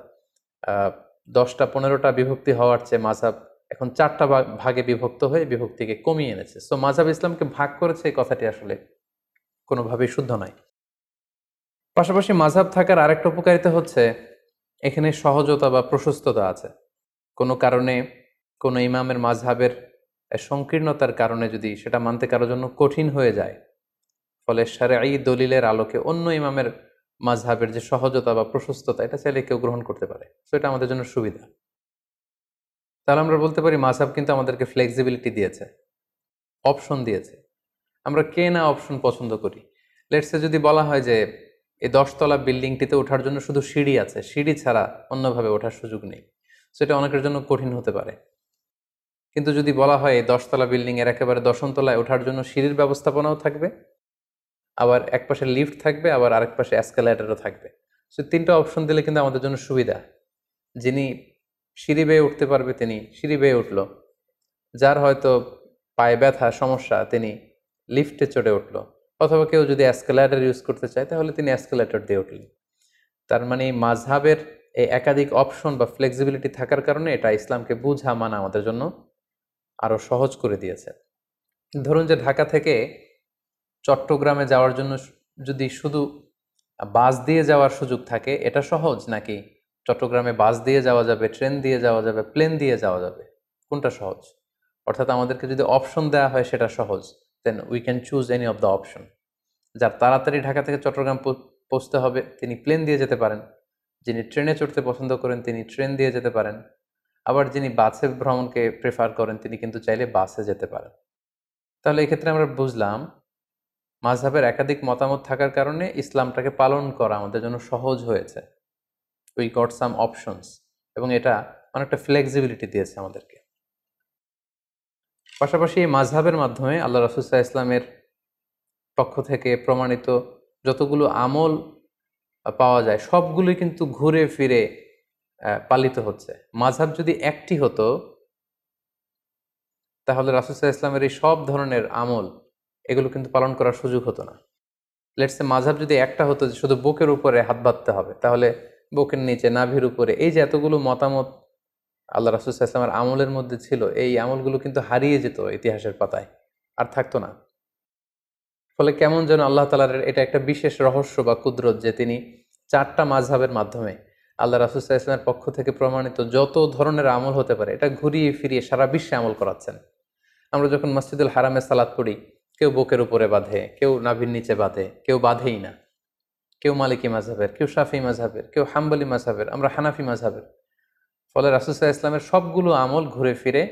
দশটা পনেরোটা বিভক্তি হওয়ার চেয়ে মাযহাব এখন চারটা ভাগে বিভক্ত হয়ে বিভক্তিকে কমিয়ে এনেছে। সো মাযহাব ইসলামকে ভাগ করেছে, এই কথাটি আসলে কোনোভাবেই শুদ্ধ নয়। পাশাপাশি মাযহাব থাকার আরেকটা উপকারিতা হচ্ছে এখানে সহজতা বা প্রশস্ততা আছে। কোনো কারণে কোনো ইমামের মাযহাবের সংকীর্ণতার কারণে যদি সেটা মানতে কারোর জন্য কঠিন হয়ে যায়, ফলে শারঈ দলিলের আলোকে অন্য ইমামের মাযহাবের যে সহজতা বা প্রশস্ততা, এটা চাইলে কেউ গ্রহণ করতে পারে। সো এটা আমাদের জন্য সুবিধা। তাহলে আমরা বলতে পারি মাযহাব কিন্তু আমাদেরকে ফ্লেক্সিবিলিটি দিয়েছে, অপশন দিয়েছে। আমরা কে না অপশন পছন্দ করি। লেটসে যদি বলা হয় যে এই দশতলা বিল্ডিংটিতে ওঠার জন্য শুধু সিঁড়ি আছে, সিঁড়ি ছাড়া অন্যভাবে ওঠার সুযোগ নেই, সেটা অনেকের জন্য কঠিন হতে পারে। কিন্তু যদি বলা হয় এই দশতলা বিল্ডিং এর একেবারে দশম তলায় ওঠার জন্য সিঁড়ির ব্যবস্থাপনাও থাকবে, আবার এক পাশে লিফট থাকবে, আবার আরেক পাশে এসকেলেটরও থাকবে, সো তিনটা অপশন দিলে কিন্তু আমাদের জন্য সুবিধা। যিনি সিঁড়ি বেয়ে উঠতে পারবে তিনি সিঁড়ি বেয়ে উঠল, যার হয়তো পায়ে ব্যথা সমস্যা তিনি লিফটে চড়ে উঠল, অথবা কেউ যদি এসকেলেটর ইউজ করতে চায় তাহলে তিনি এসকেলেটর দিয়ে উঠলেন। তার মানে মাযহাবের এই একাধিক অপশন বা ফ্লেক্সিবিলিটি থাকার কারণে এটা ইসলামকে বুঝা মানা আমাদের জন্য আরো সহজ করে দিয়েছে। ধরুন যে ঢাকা থেকে চট্টগ্রামে যাওয়ার জন্য যদি শুধু বাস দিয়ে যাওয়ার সুযোগ থাকে, এটা সহজ, নাকি চট্টগ্রামে বাস দিয়ে যাওয়া যাবে, ট্রেন দিয়ে যাওয়া যাবে, প্লেন দিয়ে যাওয়া যাবে, কোনটা সহজ? অর্থাৎ আমাদেরকে যদি অপশন দেওয়া হয় সেটা সহজ, then we can choose any of the option. যার তাড়াতাড়ি ঢাকা থেকে চট্টগ্রাম পৌঁছতে হবে তিনি প্লেন দিয়ে যেতে পারেন, যিনি ট্রেনে চড়তে পছন্দ করেন তিনি ট্রেন দিয়ে যেতে পারেন, আবার যিনি বাসে ভ্রমণকে প্রেফার করেন তিনি কিন্তু চাইলে বাসে যেতে পারেন। তাহলে এক্ষেত্রে আমরা বুঝলাম মাযহাবের একাধিক মতামত থাকার কারণে ইসলামটাকে পালন করা আমাদের জন্য সহজ হয়েছে। উই গট সাম অপশনস, এবং এটা অনেকটা ফ্লেক্সিবিলিটি দিয়েছে আমাদেরকে। পাশাপাশি এই মাযহাবের মাধ্যমে আল্লাহ রাসূল সাল্লাল্লাহু আলাইহি ওয়াসাল্লামের পক্ষ থেকে প্রমাণিত যতগুলো আমল পাওয়া যায় সবগুলোই কিন্তু ঘুরে ফিরে পালিত হচ্ছে। মাযহাব যদি একটি হতো তাহলে রাসূল সাল্লাল্লাহু আলাইহি ওয়াসাল্লামের এই সব ধরনের আমল এগুলো কিন্তু পালন করার সুযোগ হতো না। লেটস সে মাযহাব যদি একটা হতো যে শুধু বুকের উপরে হাত বাঁধতে হবে, তাহলে বুকের নিচে, নাভির উপরে, এই যে এতগুলো মতামত আল্লাহ রাসূল সাল্লাল্লাহু আলাইহি ওয়াসাল্লামের আমলের মধ্যে ছিল, এই আমলগুলো কিন্তু হারিয়ে যেত ইতিহাসের পাতায়, আর থাকতো না। ফলে কেমন যেন আল্লাহ তাআলার এটা একটা বিশেষ রহস্য বা কুদরত যে তিনি চারটা মাযহাবের মাধ্যমে আল্লাহ রাসূল সাল্লাল্লাহু আলাইহি ওয়াসাল্লামের পক্ষ থেকে প্রমাণিত যত ধরনের আমল হতে পারে এটা ঘুরিয়ে ফিরিয়ে সারা বিশ্বে আমল করাচ্ছেন। আমরা যখন মসজিদুল হারামে সালাত পড়ি, কেউ বুকের উপরে বাঁধে, কেউ নাভির নিচে বাঁধে, কেউ বাঁধেই না, কেউ মালিকি মাযহাবের, কেউ শাফি মাযহাবের, কেউ হাম্বলি মাযহাবের, আমরা হানাফি মাযহাবের। ফলে রাসূল সাল্লাল্লাহু আলাইহি ওয়াসাল্লামের সবগুলো আমল ঘুরে ফিরে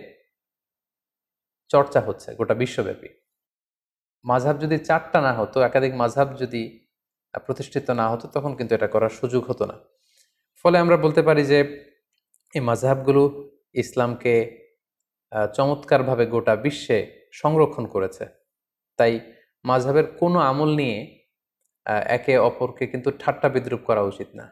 চর্চা হচ্ছে গোটা বিশ্বব্যাপী। মাযহাব যদি চারটা না হতো, একাধিক মাযহাব যদি প্রতিষ্ঠিত না হতো, তখন কিন্তু এটা করার সুযোগ হতো না। ফলে আমরা বলতে পারি যে এই মাযহাবগুলো ইসলামকে চমৎকারভাবে গোটা বিশ্বে সংরক্ষণ করেছে। তাই মাযহাবের কোনো আমল নিয়ে একে অপরকে কিন্তু ঠাট্টা বিদ্রূপ করা উচিত না।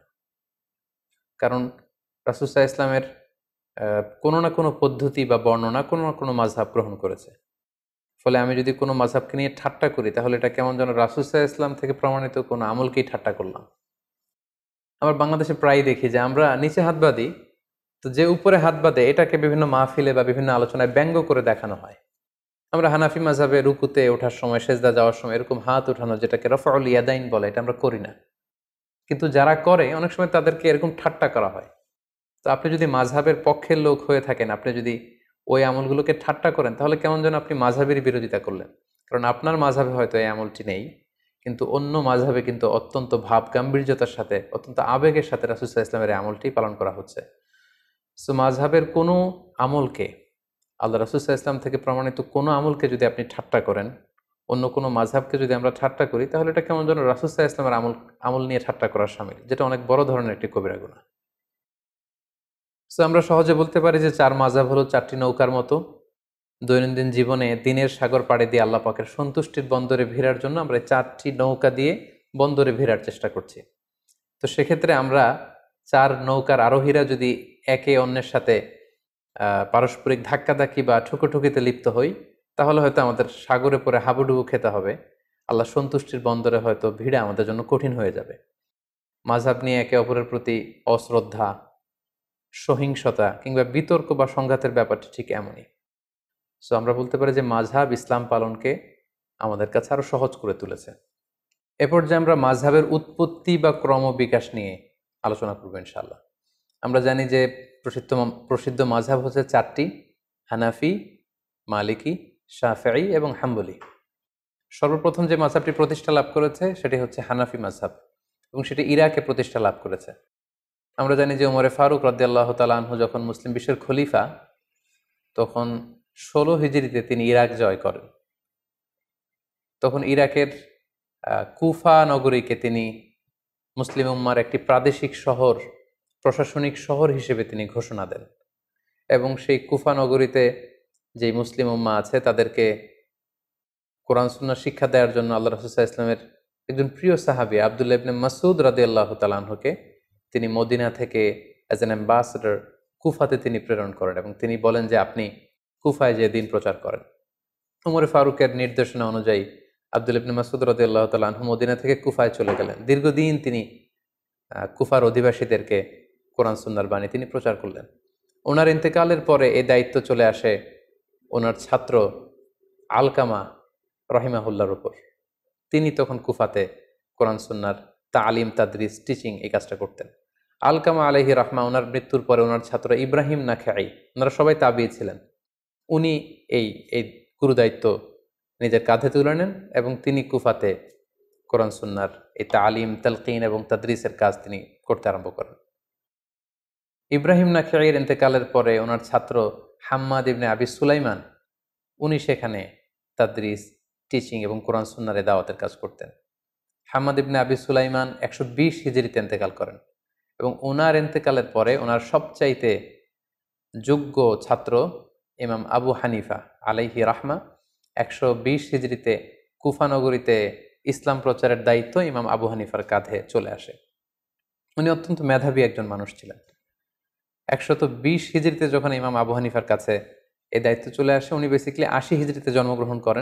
কারণ রাসূল সাল্লাল্লাহু আলাইহি ওয়াসাল্লামের কোনো না কোনো পদ্ধতি বা বর্ণনা কোনো না কোনো মাযহাব গ্রহণ করেছে। ফলে আমি যদি কোনো মাযহাবকে নিয়ে ঠাট্টা করি, তাহলে এটা কেমন যেন রাসূল সাল্লাল্লাহু আলাইহি ওয়াসাল্লাম থেকে প্রমাণিত কোনো আমলকেই ঠাট্টা করলাম। আমরা বাংলাদেশে প্রায়ই দেখি যে আমরা নিচে হাত বাঁধি, তো যে উপরে হাত বাঁধে এটাকে বিভিন্ন মাহফিলে বা বিভিন্ন আলোচনায় ব্যঙ্গ করে দেখানো হয়। আমরা হানাফি মাযহাবে রুকুতে ওঠার সময়, সেজদা যাওয়ার সময় এরকম হাত ওঠানো, যেটাকে রফউল ইয়াদাইন বলে, এটা আমরা করি না। কিন্তু যারা করে অনেক সময় তাদেরকে এরকম ঠাট্টা করা হয়। তো আপনি যদি মাযহাবের পক্ষের লোক হয়ে থাকেন, আপনি যদি ওই আমলগুলোকে ঠাট্টা করেন, তাহলে কেমন যেন আপনি মাযহাবের বিরোধিতা করলেন। কারণ আপনার মাযহাবে হয়তো এই আমলটি নেই, কিন্তু অন্য মাযহাবে কিন্তু অত্যন্ত ভাব গাম্ভীর্যতার সাথে, অত্যন্ত আবেগের সাথে রাসূল সাল্লাল্লাহু আলাইহি ওয়াসাল্লামের এই আমলটি পালন করা হচ্ছে। সো মাযহাবের কোনো আমলকে, আল্লাহ রাসূল সাল্লাল্লাহু আলাইহি ওয়াসাল্লাম থেকে প্রমাণিত কোনো আমলকে যদি আপনি ঠাট্টা করেন, অন্য কোনো মাযহাবকে যদি আমরা ঠাট্টা করি, তাহলে এটা কেমন যেন রাসূল সাল্লাল্লাহু আলাইহি ওয়াসাল্লামের আমল আমল নিয়ে ঠাট্টা করার শামিল, যেটা অনেক বড় ধরনের একটি কবিরা গুনাহ। সো আমরা সহজে বলতে পারি যে চার মাযহাব হলো চারটি নৌকার মতো। দৈনন্দিন জীবনে দিনের সাগর পাড়ি দিয়ে আল্লাহ পাকের সন্তুষ্টির বন্দরে ভিড়ার জন্য আমরা চারটি নৌকা দিয়ে বন্দরে ভিড়ার চেষ্টা করছি। তো সেক্ষেত্রে আমরা চার নৌকার আরোহীরা যদি একে অন্যের সাথে পারস্পরিক ধাক্কাধাক্কি বা ঠুকোঠুকিতে লিপ্ত হই, তাহলে হয়তো আমাদের সাগরে পরে হাবুডুবু খেতে হবে। আল্লাহ সন্তুষ্টির বন্দরে হয়তো ভিড়া আমাদের জন্য কঠিন হয়ে যাবে। মাযহাব নিয়ে একে অপরের প্রতি অশ্রদ্ধা, সহিংসতা কিংবা বিতর্ক বা সংঘাতের ব্যাপারটি ঠিক এমনই। সো আমরা বলতে পারি যে মাযহাব ইসলাম পালনকে আমাদের কাছে আরো সহজ করে তুলেছে। এরপর যে আমরা মাযহাবের উৎপত্তি বা ক্রম বিকাশ নিয়ে আলোচনা করবো ইনশাআল্লাহ। আমরা জানি যে প্রসিদ্ধ প্রসিদ্ধ মাযহাব হচ্ছে চারটি: হানাফি, মালিকি, শাফিঈ এবং হাম্বলি। সর্বপ্রথম যে মাযহাবটি প্রতিষ্ঠা লাভ করেছে সেটি হচ্ছে হানাফি মাযহাব, এবং সেটি ইরাকে প্রতিষ্ঠা লাভ করেছে। আমরা জানি যে ওমরে ফারুক রাদিয়াল্লাহু তাআলা আনহু যখন মুসলিম বিশ্বের খলিফা, তখন ষোলো হিজরিতে তিনি ইরাক জয় করেন। তখন ইরাকের কুফা নগরীকে তিনি মুসলিম উম্মার একটি প্রাদেশিক শহর, প্রশাসনিক শহর হিসেবে তিনি ঘোষণা দেন, এবং সেই কুফা নগরীতে যেই মুসলিম উম্মা আছে তাদেরকে কোরআন সুন্নাহ শিক্ষা দেওয়ার জন্য আল্লাহ রাসূল সাল্লাল্লাহু আলাইহি ওয়াসাল্লামের একজন প্রিয় সাহাবী আব্দুল্লাহ ইবনে মাসউদ রাদিয়াল্লাহু তাআলা আনহুকে তিনি মদিনা থেকে অ্যাজ অ্যান অ্যাম্বাসেডর কুফাতে তিনি প্রেরণ করেন, এবং তিনি বলেন যে আপনি কুফায় যে দিন প্রচার করেন। ওমর ফারুকের নির্দেশনা অনুযায়ী আব্দুল্লাহ ইবনে মাসউদ রাদিয়াল্লাহু তাআলা আনহু মদিনা থেকে কুফায় চলে গেলেন। দীর্ঘদিন তিনি কুফার অধিবাসীদেরকে কোরআন সুন্নাহর বাণী তিনি প্রচার করলেন। ওনার ইন্তেকালের পরে এই দায়িত্ব চলে আসে ওনার ছাত্র আলকামা রহিমাহুল্লাহর উপর। তিনি তখন কুফাতে কোরআন সুন্নাহর তালিম, তাদরিস, টিচিং এই কাজটা করতেন। আলকামা আলাইহি রাহমা ওনার মৃত্যুর পরে ওনার ছাত্র ইব্রাহিম নাখাই, ওনারা সবাই তাবিঈ ছিলেন, উনি এই এই গুরুদায়িত্ব নিজের কাঁধে তুলে নেন, এবং তিনি কুফাতে কোরআন সুন্নাহর এই তালিম, তালকিন এবং তাদরিসের কাজ তিনি করতে আরম্ভ করেন। ইব্রাহিম নাখাইয়ের ইন্তেকালের পরে ওনার ছাত্র হাম্মাদ ইবনে আবি সুলাইমান, উনি সেখানে তাদরিস, টিচিং এবং কোরআন সুন্নাহর দাওয়াতের কাজ করতেন। হাম্মাদ ইবনে আবি সুলাইমান একশো বিশ হিজরিতে ইন্তেকাল করেন, এবং ওনার ইন্তেকালের পরে ওনার সবচাইতে যোগ্য ছাত্র ইমাম আবু হানিফা আলাইহি রাহমা একশো বিশ হিজরিতে কুফা নগরীতে ইসলাম প্রচারের দায়িত্ব ইমাম আবু হানিফার কাঁধে চলে আসে। উনি অত্যন্ত মেধাবী একজন মানুষ ছিলেন। একশত বিশ হিজরিতে যখন ইমাম আবু হানিফার কাছে এই দায়িত্ব চলে আসে, উনি বেসিক্যালি আশি হিজরিতে জন্মগ্রহণ করেন।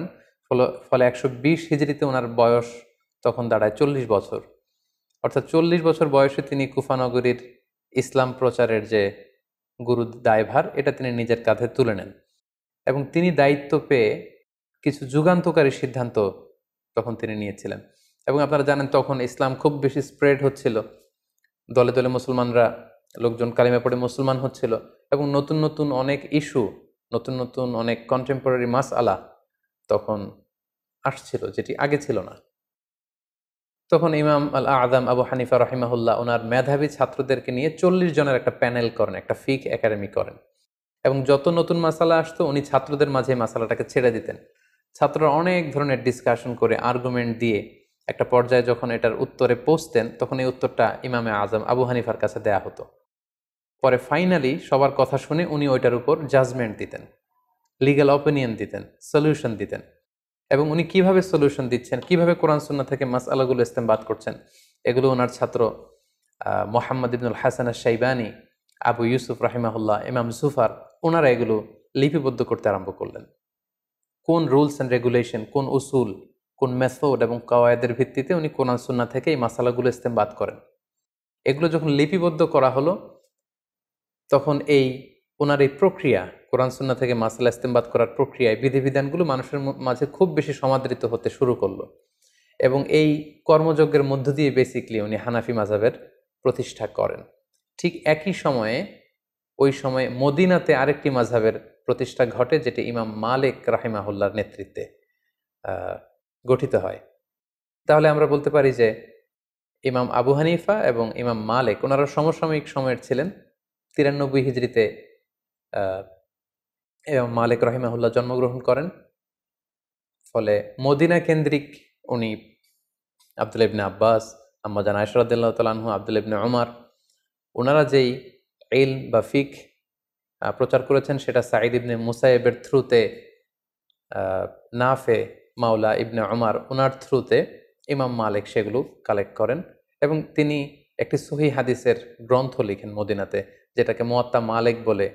ফলে একশো বিশ হিজড়িতে ওনার বয়স তখন দাঁড়ায় চল্লিশ বছর। অর্থাৎ চল্লিশ বছর বয়সে তিনি কুফানগরীর ইসলাম প্রচারের যে গুরু দায়ভার এটা তিনি নিজের কাঁধে তুলে নেন এবং তিনি দায়িত্ব পেয়ে কিছু যুগান্তকারী সিদ্ধান্ত তখন তিনি নিয়েছিলেন। এবং আপনারা জানেন তখন ইসলাম খুব বেশি স্প্রেড হচ্ছিল, দলে দলে মুসলমানরা লোকজন কালিমা পড়ে মুসলমান হচ্ছিল এবং নতুন নতুন অনেক ইস্যু, নতুন নতুন অনেক কন্টেম্পোরারি মাসআলা তখন আসছিল যেটি আগে ছিল না। তখন ইমাম আল আযম আবু হানিফা রাহিমাহুল্লাহ ওনার মেধাবী ছাত্রদেরকে নিয়ে চল্লিশ জনের একটা প্যানেল করেন, একটা ফিক একাডেমি করেন এবং যত নতুন মাসালা আসতো উনি ছাত্রদের মাঝে মাসালাটাকে ছেড়ে দিতেন। ছাত্ররা অনেক ধরনের ডিসকাশন করে আর্গুমেন্ট দিয়ে একটা পর্যায়ে যখন এটার উত্তরে পৌঁছতেন তখন এই উত্তরটা ইমামে আজম আবু হানিফার কাছে দেয়া হতো। পরে ফাইনালি সবার কথা শুনে উনি ওইটার উপর জাজমেন্ট দিতেন, লিগ্যাল অপিনিয়ন দিতেন, সলিউশন দিতেন। এবং উনি কিভাবে সলিউশন দিচ্ছেন, কিভাবে কোরআন সুন্নাহ থেকে মাসআলাগুলো ইস্তেমবাদ করছেন, এগুলো ওনার ছাত্র মোহাম্মদ ইবনুল হাসান আশ-শাইবানি, আবু ইউসুফ রাহিমাহুল্লাহ, ইমাম জুফার, ওনারা এগুলো লিপিবদ্ধ করতে আরম্ভ করলেন। কোন রুলস অ্যান্ড রেগুলেশন, কোন উসুল, কোন মেথড এবং কাওয়ায়েদের ভিত্তিতে উনি কোরআন সুন্নাহ থেকে এই মাসালাগুলো ইস্তেমবাদ করেন, এগুলো যখন লিপিবদ্ধ করা হলো তখন এই ওনার এই প্রক্রিয়া, কোরআন সুন্নাহ থেকে মাসালা ইস্তেমবাদ করার প্রক্রিয়ায় বিধিবিধানগুলো মানুষের মাঝে খুব বেশি সমাদৃত হতে শুরু করলো এবং এই কর্মযজ্ঞের মধ্য দিয়ে বেসিকলি উনি হানাফি মাযহাবের প্রতিষ্ঠা করেন। ঠিক একই সময়ে ওই সময়ে মদিনাতে আরেকটি মাযহাবের প্রতিষ্ঠা ঘটে যেটি ইমাম মালিক রাহিমাহুল্লাহর নেতৃত্বে গঠিত হয়। তাহলে আমরা বলতে পারি যে ইমাম আবু হানিফা এবং ইমাম মালিক ওনারা সমসাময়িক সময়ের ছিলেন। তিরানব্বই হিজড়িতে ইমাম মালিক রাহিমাহুল্লাহ জন্মগ্রহণ করেন। ফলে মদিনা কেন্দ্রিক উনি আব্দুল্লাহ ইবনে আব্বাস, আম্মা জান আয়েশা রাদিয়াল্লাহু তাআলা আনহু, আব্দুল্লাহ ইবনে উমর, ওনারা যেই ইলম বা ফিক প্রচার করেছেন সেটা সাঈদ ইবনে মুসাইয়েবের থ্রুতে, নাফে মাওলা ইবনে উমর ওনার থ্রুতে ইমাম মালিক সেগুলো কালেক্ট করেন এবং তিনি একটি সহিহ হাদিসের গ্রন্থ লিখেন মদিনাতে, যেটাকে মুয়াত্তা মালিক বলে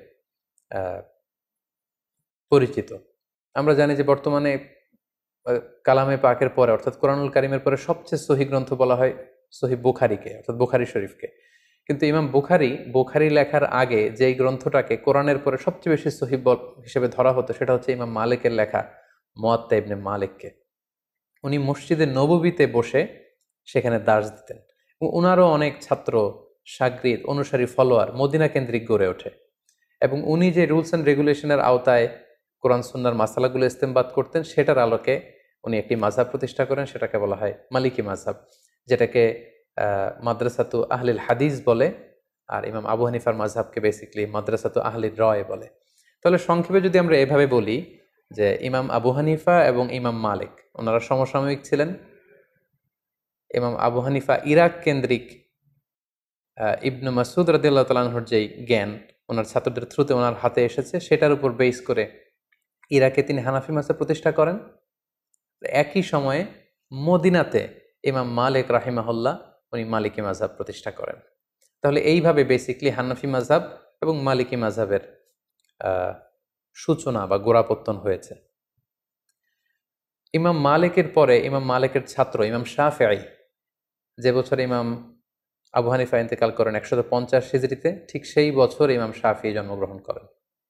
পরিচিত। আমরা জানি যে বর্তমানে কালামে পাকের পরে অর্থাৎ কোরআনুল কারীমের পরে সবচেয়ে সহিহ গ্রন্থ বলা হয় সহিহ বুখারীকে, অর্থাৎ বুখারী শরীফকে। কিন্তু ইমাম বুখারী বুখারী লেখার আগে যেই গ্রন্থটাকে কোরআনের পরে সবচেয়ে বেশি সহিহ হিসেবে ধরা হতো সেটা হচ্ছে ইমাম মালিকের লেখা মুয়াত্তা ইবনে মালিককে। উনি মসজিদে নববীতে বসে সেখানে দার্স দিতেন। উনারও অনেক ছাত্র, শাগরিদ, অনুসারী, ফলোয়ার মদিনা কেন্দ্রিক গড়ে ওঠে এবং উনি যে রুলস অ্যান্ড রেগুলেশনের আওতায় কোরআন সুন্নাহর মাসালাগুলো ইস্তেমবাদ করতেন সেটার আলোকে উনি একটি মাযহাব প্রতিষ্ঠা করেন, সেটাকে বলা হয় মালিকি মাযহাব, যেটাকে মাদ্রাসাতু আহলিল হাদিস বলে, আর ইমাম আবু হানিফার মাযহাবকে বেসিক্যালি মাদ্রাসাতু আহলির রায় বলে। তাহলে সংক্ষেপে যদি আমরা এভাবে বলি যে ইমাম আবু হানিফা এবং ইমাম মালিক ওনারা সমসাময়িক ছিলেন। ইমাম আবু হানিফা ইরাক কেন্দ্রিক ইবনে মাসউদ রাদিয়াল্লাহু তাআলা আনহুর যেই জ্ঞান ওনার ছাত্রদের থ্রুতে ওনার হাতে এসেছে সেটার উপর বেস করে ইরাকে তিনি হানাফি মাযহাব প্রতিষ্ঠা করেন। একই সময়ে মদিনাতে ইমাম মালিক রাহিমাহুল্লাহ উনি মালিকি মাযহাব প্রতিষ্ঠা করেন। তাহলে এইভাবে বেসিক্যালি হানাফি মাযহাব এবং মালিকি মাযহাবের সূচনা বা গোড়াপত্তন হয়েছে। ইমাম মালিকের পরে ইমাম মালিকের ছাত্র ইমাম শাফিঈ, যে বছর ইমাম আবু হানিফা ইন্তেকাল করেন একশত পঞ্চাশ হিজরিতে, ঠিক সেই বছর ইমাম শাফিঈ জন্মগ্রহণ করেন।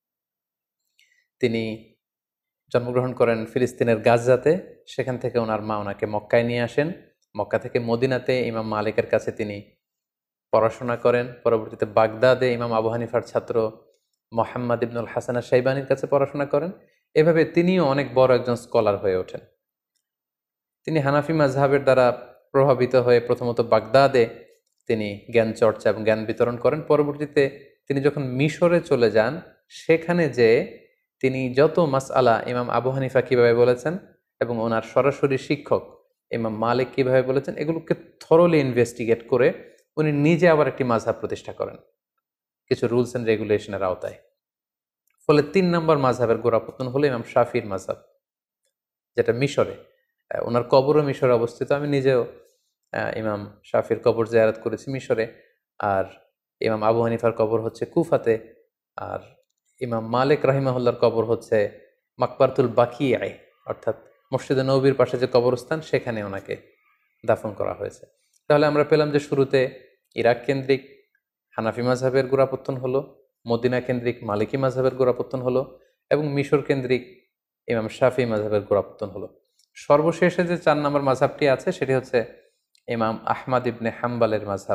তিনি জন্মগ্রহণ করেন ফিলিস্তিনের গাজাতে, সেখান থেকে ওনার মা ওনাকে মক্কায় নিয়ে আসেন। মক্কা থেকে মদিনাতে ইমাম মালিকের কাছে তিনি পড়াশোনা করেন। পরবর্তীতে বাগদাদে ইমাম আবু হানিফার ছাত্র মোহাম্মদ ইবনুল হাসান আশ-শাইবানির কাছে পড়াশোনা করেন। এভাবে তিনিও অনেক বড় একজন স্কলার হয়ে ওঠেন। তিনি হানাফি মাযহাবের দ্বারা প্রভাবিত হয়ে প্রথমত বাগদাদে তিনি জ্ঞান চর্চা এবং জ্ঞান বিতরণ করেন। পরবর্তীতে তিনি যখন মিশরে চলে যান সেখানে যে তিনি যত মাসআলা ইমাম আবু হানিফা কিভাবে বলেছেন এবং ওনার সরাসরি শিক্ষক ইমাম মালিক কিভাবে বলেছেন এগুলোকে থরলি ইনভেস্টিগেট করে উনি নিজে আবার একটি মাযহাব প্রতিষ্ঠা করেন কিছু রুলস অ্যান্ড রেগুলেশনের আওতায়। ফলে তিন নম্বর মাযহাবের গোড়াপত্তন হলো ইমাম শাফির মাযহাব, যেটা মিশরে, ওনার কবরও মিশরে অবস্থিত। আমি নিজেও ইমাম শাফির কবর জিয়ারত করেছি মিশরে। আর ইমাম আবু হানিফার কবর হচ্ছে কুফাতে, আর ইমাম মালিক রাহিমাহুল্লাহর কবর হচ্ছে মাকবারতুল বাকিয়ায়, অর্থাৎ মসজিদে নববীর পাশে যে কবরস্থান সেখানে ওনাকে দাফন করা হয়েছে। তাহলে আমরা পেলাম যে শুরুতে ইরাক কেন্দ্রিক হানাফি মাযহাবের গোড়াপত্তন হলো, মদিনা কেন্দ্রিক মালিকি মাযহাবের গোড়াপত্তন হলো, এবং মিশর কেন্দ্রিক ইমাম শাফি মাযহাবের গোড়াপত্তন হলো। সর্বশেষে যে চার নম্বর মাযহাবটি আছে সেটি হচ্ছে ইমাম আহমদ ইবনে হাম্বালের মাযহাব।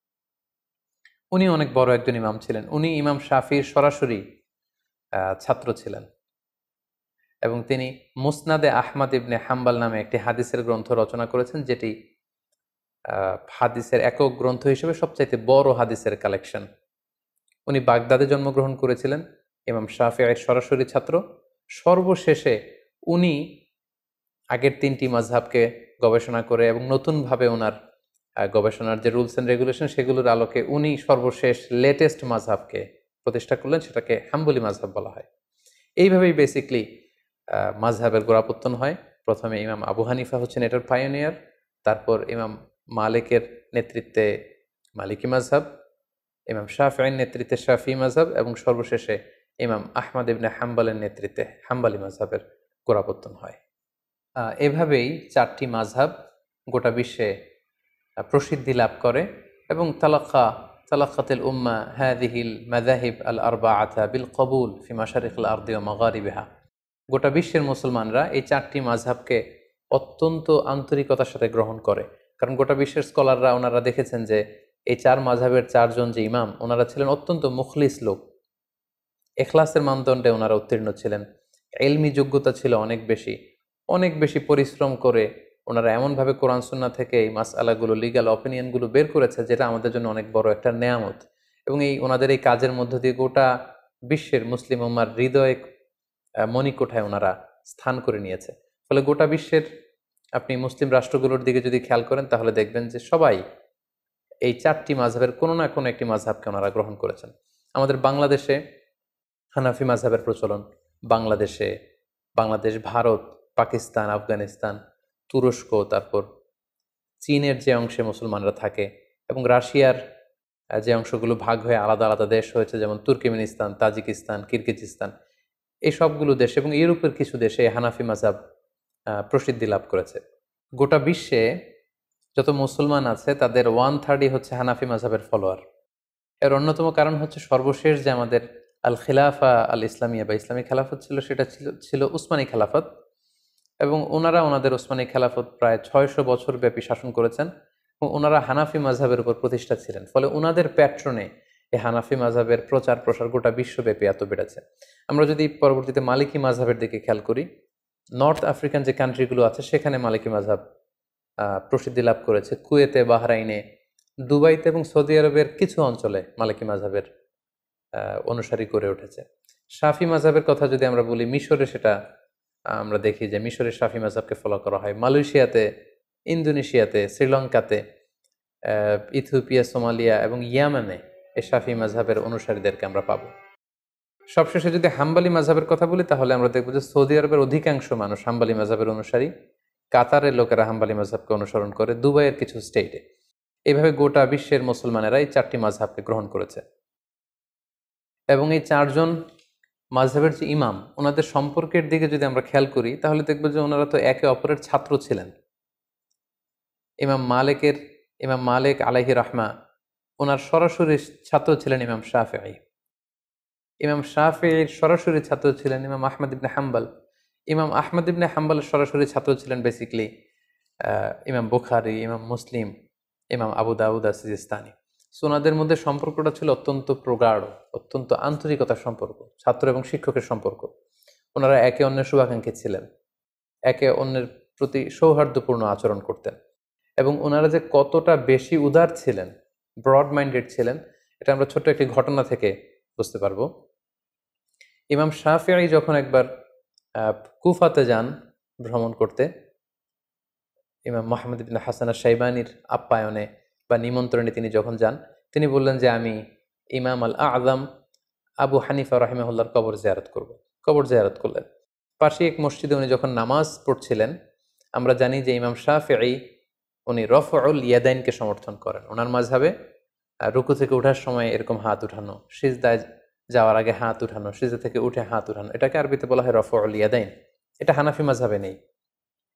উনি অনেক বড় একজন ইমাম ছিলেন। উনি ইমাম শাফির সরাসরি ছাত্র ছিলেন এবং তিনি মুসনাদে আহমদ ইবনে হাম্বাল নামে একটি হাদিসের গ্রন্থ রচনা করেছেন, যেটি হাদিসের একক গ্রন্থ হিসেবে সবচাইতে বড় হাদিসের কালেকশন। উনি বাগদাদে জন্মগ্রহণ করেছিলেন, ইমাম শাফিঈর সরাসরি ছাত্র। সর্বশেষে উনি আগের তিনটি মাযহাবকে গবেষণা করে এবং নতুনভাবে ওনার গবেষণার যে রুলস অ্যান্ড রেগুলেশন সেগুলোর আলোকে উনি সর্বশেষ লেটেস্ট মাযহাবকে প্রতিষ্ঠা করলেন, সেটাকে হাম্বলি মাযহাব বলা হয়। এইভাবেই বেসিকলি মাযহাবের গোড়াপত্তন হয়। প্রথমে ইমাম আবু হানিফা হচ্ছেন এটার পায়োনিয়ার, তারপর ইমাম মালিকের নেতৃত্বে মালিকি মাযহাব, ইমাম শাফিঈর নেতৃত্বে শাফি মাযহাব, এবং সর্বশেষে ইমাম আহমদ ইবনে হাম্বালের নেতৃত্বে হাম্বালি মাযহাবের গোড়াপত্তন হয়। এভাবেই চারটি মাযহাব গোটা বিশ্বে প্রসিদ্ধি লাভ করে এবং তালাক্কা তালাক্কাতিল উম্মাহ হাযিহিল মাযাহিব আল আরবাআতা বিল কবুল ফি মাশারিকিল আরদি ওয়া মাগারিবিহা। গোটা বিশ্বের মুসলমানরা এই চারটি মাযহাবকে অত্যন্ত আন্তরিকতার সাথে গ্রহণ করে, কারণ গোটা বিশ্বের স্কলাররা ওনারা দেখেছেন যে এই চার মাযহাবের চারজন যে ইমাম ওনারা ছিলেন অত্যন্ত মুখলিস লোক, ইখলাসের মানদণ্ডে ওনারা উত্তীর্ণ ছিলেন, ইলমি যোগ্যতা ছিল অনেক বেশি, অনেক বেশি পরিশ্রম করে ওনারা এমনভাবে কোরআন সুন্নাহ থেকে এই মাসআলাগুলো, লিগ্যাল অপিনিয়নগুলো বের করেছে যেটা আমাদের জন্য অনেক বড় একটা নেয়ামত। এবং এই ওনাদের এই কাজের মধ্য দিয়ে গোটা বিশ্বের মুসলিম উম্মার হৃদয়ে মণিকোঠায় ওনারা স্থান করে নিয়েছে। ফলে গোটা বিশ্বের আপনি মুসলিম রাষ্ট্রগুলোর দিকে যদি খেয়াল করেন তাহলে দেখবেন যে সবাই এই চারটি মাযহাবের কোনো না কোনো একটি মাযহাবকে ওনারা গ্রহণ করেছেন। আমাদের বাংলাদেশে হানাফি মাযহাবের প্রচলন, বাংলাদেশে বাংলাদেশ, ভারত, পাকিস্তান, আফগানিস্তান, তুরস্ক, তারপর চীনের যে অংশে মুসলমানরা থাকে এবং রাশিয়ার যে অংশগুলো ভাগ হয়ে আলাদা আলাদা দেশ হয়েছে, যেমন তুর্কমেনিস্তান, তাজিকিস্তান, কিরগিজস্তান, এই সবগুলো দেশে এবং ইউরোপের কিছু দেশে হানাফি মাযহাব প্রসিদ্ধি লাভ করেছে। গোটা বিশ্বে যত মুসলমান আছে তাদের ওয়ান থার্ডই হচ্ছে হানাফি মাযহাবের ফলোয়ার। এর অন্যতম কারণ হচ্ছে সর্বশেষ যে আমাদের আল খিলাফা আল ইসলামিয়া বা ইসলামী খেলাফত ছিল, সেটা ছিল ছিল উসমানী খেলাফত, এবং ওনারা ওনাদের উসমানী খেলাফত প্রায় ছয়শো বছর ব্যাপী শাসন করেছেন এবং ওনারা হানাফি মাযহাবের উপর প্রতিষ্ঠা ছিলেন। ফলে ওনাদের প্যাট্রনে এই হানাফি মাযহাবের প্রচার প্রসার গোটা বিশ্বব্যাপী এত বেড়েছে। আমরা যদি পরবর্তীতে মালিকি মাযহাবের দিকে খেয়াল করি, নর্থ আফ্রিকান যে কান্ট্রিগুলো আছে সেখানে মালিকি মাযহাব প্রসিদ্ধি লাভ করেছে। কুয়েতে, বাহরাইনে, দুবাইতে এবং সৌদি আরবের কিছু অঞ্চলে মালিকি মাযহাবের অনুসারী করে উঠেছে। শাফি মাযহাবের কথা যদি আমরা বলি, মিশরে সেটা আমরা দেখি যে মিশরে শাফি মাযহাবকে ফলো করা হয়। মালয়েশিয়াতে, ইন্দোনেশিয়াতে, শ্রীলঙ্কাতে, ইথিওপিয়া, সোমালিয়া এবং ইয়ামানে এই শাফি মাযহাবের অনুসারীদেরকে আমরা পাবো। সবশেষে যদি হাম্বলি মাযহাবের কথা বলি তাহলে আমরা দেখব যে সৌদি আরবের অধিকাংশ মানুষ হাম্বলি মাযহাবের অনুসারী, কাতারের লোকেরা হাম্বলি মাযহাবকে অনুসরণ করে, দুবাইয়ের কিছু স্টেটে। এইভাবে গোটা বিশ্বের মুসলমানেরা এই চারটি মাযহাবকে গ্রহণ করেছে। এবং এই চারজন মাযহাবের যে ইমাম, ওনাদের সম্পর্কের দিকে যদি আমরা খেয়াল করি তাহলে দেখব যে ওনারা তো একে অপরের ছাত্র ছিলেন। ইমাম মালিকের ইমাম মালিক আলাইহি রাহমা ওনার সরাসরি ছাত্র ছিলেন ইমাম শাফিঈ। ইমাম শাফিঈর সরাসরি ছাত্র ছিলেন ইমাম আহমদ ইবনে হাম্বাল। ইমাম আহমদ ইবনে হাম্বালের সরাসরি ছাত্র ছিলেন বেসিক্যালি ইমাম বুখারী, ইমাম মুসলিম, ইমাম আবু দাউদ সিজিস্তানি। সো ওনাদের মধ্যে সম্পর্কটা ছিল অত্যন্ত প্রগাঢ়, অত্যন্ত আন্তরিকতার সম্পর্ক, ছাত্র এবং শিক্ষকের সম্পর্ক। ওনারা একে অন্যের শুভাকাঙ্ক্ষী ছিলেন, একে অন্যের প্রতি সৌহার্দ্যপূর্ণ আচরণ করতেন এবং ওনারা যে কতটা বেশি উদার ছিলেন, ব্রড মাইন্ডেড ছিলেন, এটা আমরা ছোট্ট একটি ঘটনা থেকে বুঝতে পারবো। ইমাম শাফিঈ যখন একবার কুফাতে যান ভ্রমণ করতে, ইমাম মুহাম্মদ ইবনে হাসান আশ-শাইবানির আপ্যায়নে বা নিমন্ত্রণে তিনি যখন যান, তিনি বললেন যে আমি ইমাম আল আযম আবু হানিফা রাহিমাহুল্লাহর কবর জিয়ারত করব। কবর জিয়ারত করলেন। পাশে এক মসজিদে উনি যখন নামাজ পড়ছিলেন, আমরা জানি যে ইমাম শাফিঈ উনি রফউল ইয়াদাইনকে সমর্থন করেন। ওনার মাযহাবে রুকু থেকে ওঠার সময় এরকম হাত উঠানো, সিজদায় যাওয়ার আগে হাত উঠানো, সিজদা থেকে উঠে হাত উঠানো, এটাকে আরবিতে বলা হয় রফউল ইয়াদাইন। এটা হানাফি মাযহাবে নেই।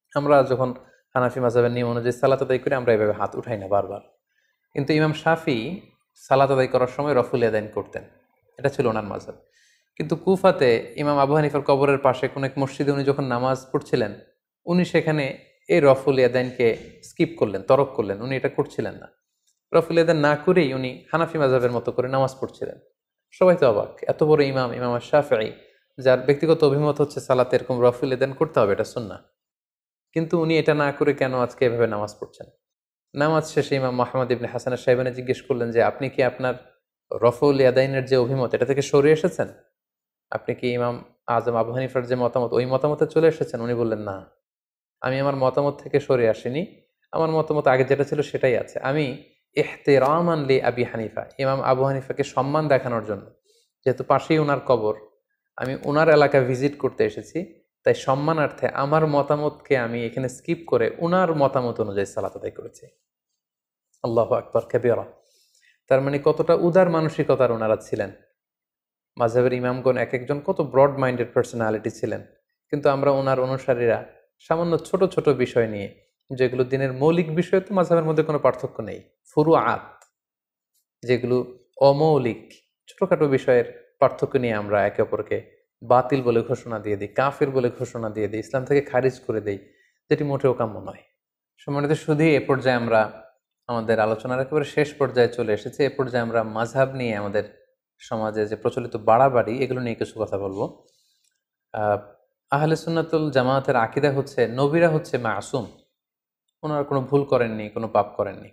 আমরা যখন হানাফি মাযহাবের নিয়ম অনুযায়ী সালাত আদায় করি আমরা এভাবে হাত উঠাই না বারবার, কিন্তু ইমাম শাফি সালাত আদায় করার সময় রফুল ইয়াদাইন করতেন, এটা ছিল ওনার মাযহাব। কিন্তু কুফাতে ইমাম আবু হানিফার কবরের পাশে কোনো এক মসজিদে উনি যখন নামাজ পড়ছিলেন, উনি সেখানে এই রফুল ইয়াদাইনকে স্কিপ করলেন, তরক করলেন, উনি এটা করছিলেন না। রফুল ইয়াদাইন না করেই উনি হানাফি মাযহাবের মতো করে নামাজ পড়ছিলেন। সবাই তো অবাক, এত বড় ইমাম, ইমাম শাফিঈ, যার ব্যক্তিগত অভিমত হচ্ছে সালাতে এরকম রফুল ইয়াদাইন করতে হবে, এটা সুন্নাহ, কিন্তু উনি এটা না করে কেন আজকে এভাবে নামাজ পড়ছেন? নামাজ শেষে ইমাম মুহাম্মদ ইবনে হাসান আশ-শাইবানী জিজ্ঞেস করলেন যে আপনি কি আপনার রফউল ইয়াদাইনের যে অভিমত এটা থেকে সরে এসেছেন? আপনি কি ইমাম আজম আবু হানিফার যে মতামত ওই মতামতে চলে এসেছেন? উনি বললেন, না, আমি আমার মতামত থেকে সরে আসিনি, আমার মতামত আগে যেটা ছিল সেটাই আছে। আমি ইহতিরামান লি আবি হানিফা, ইমাম আবু হানিফাকে সম্মান দেখানোর জন্য, যেহেতু পাশেই ওনার কবর, আমি ওনার এলাকা ভিজিট করতে এসেছি, তাই সম্মানার্থে আমার মতামতকে আমি এখানে স্কিপ করে ওনার মতামত অনুযায়ী সালাত আদায় করেছি। আল্লাহু আকবার কাবীরা। তার মানে কতটা উদার মানসিকতার ওনারা ছিলেন। মাযহাবের ইমামগণ এক একজন কত ব্রড মাইন্ডেড পার্সোনালিটি ছিলেন, কিন্তু আমরা ওনার অনুসারীরা সামান্য ছোট ছোট বিষয় নিয়ে, যেগুলো দিনের মৌলিক বিষয়, তো মাযহাবের মধ্যে কোনো পার্থক্য নেই, ফুরুআত যেগুলো অমৌলিক ছোটখাটো বিষয়ের পার্থক্য নিয়ে আমরা একে অপরকে বাতিল বলে ঘোষণা দিয়ে দিই, কাফির বলে ঘোষণা দিয়ে দিই, ইসলাম থেকে খারিজ করে দিই, যেটি মোটেও কাম্য নয়। সম্মানিত শুধু এ পর্যায়ে আমরা আমাদের আলোচনার একেবারে শেষ পর্যায়ে চলে এসেছি। এ পর্যায়ে আমরা মাযহাব নিয়ে, আমাদের সমাজে যে প্রচলিত বাড়াবাড়ি, এগুলো নিয়ে কিছু কথা বলবো। আহ আহলে সুন্নাতুল জামায়াতের আকীদা হচ্ছে নবীরা হচ্ছে মাসুম, ওনারা কোনো ভুল করেননি, কোনো পাপ করেননি।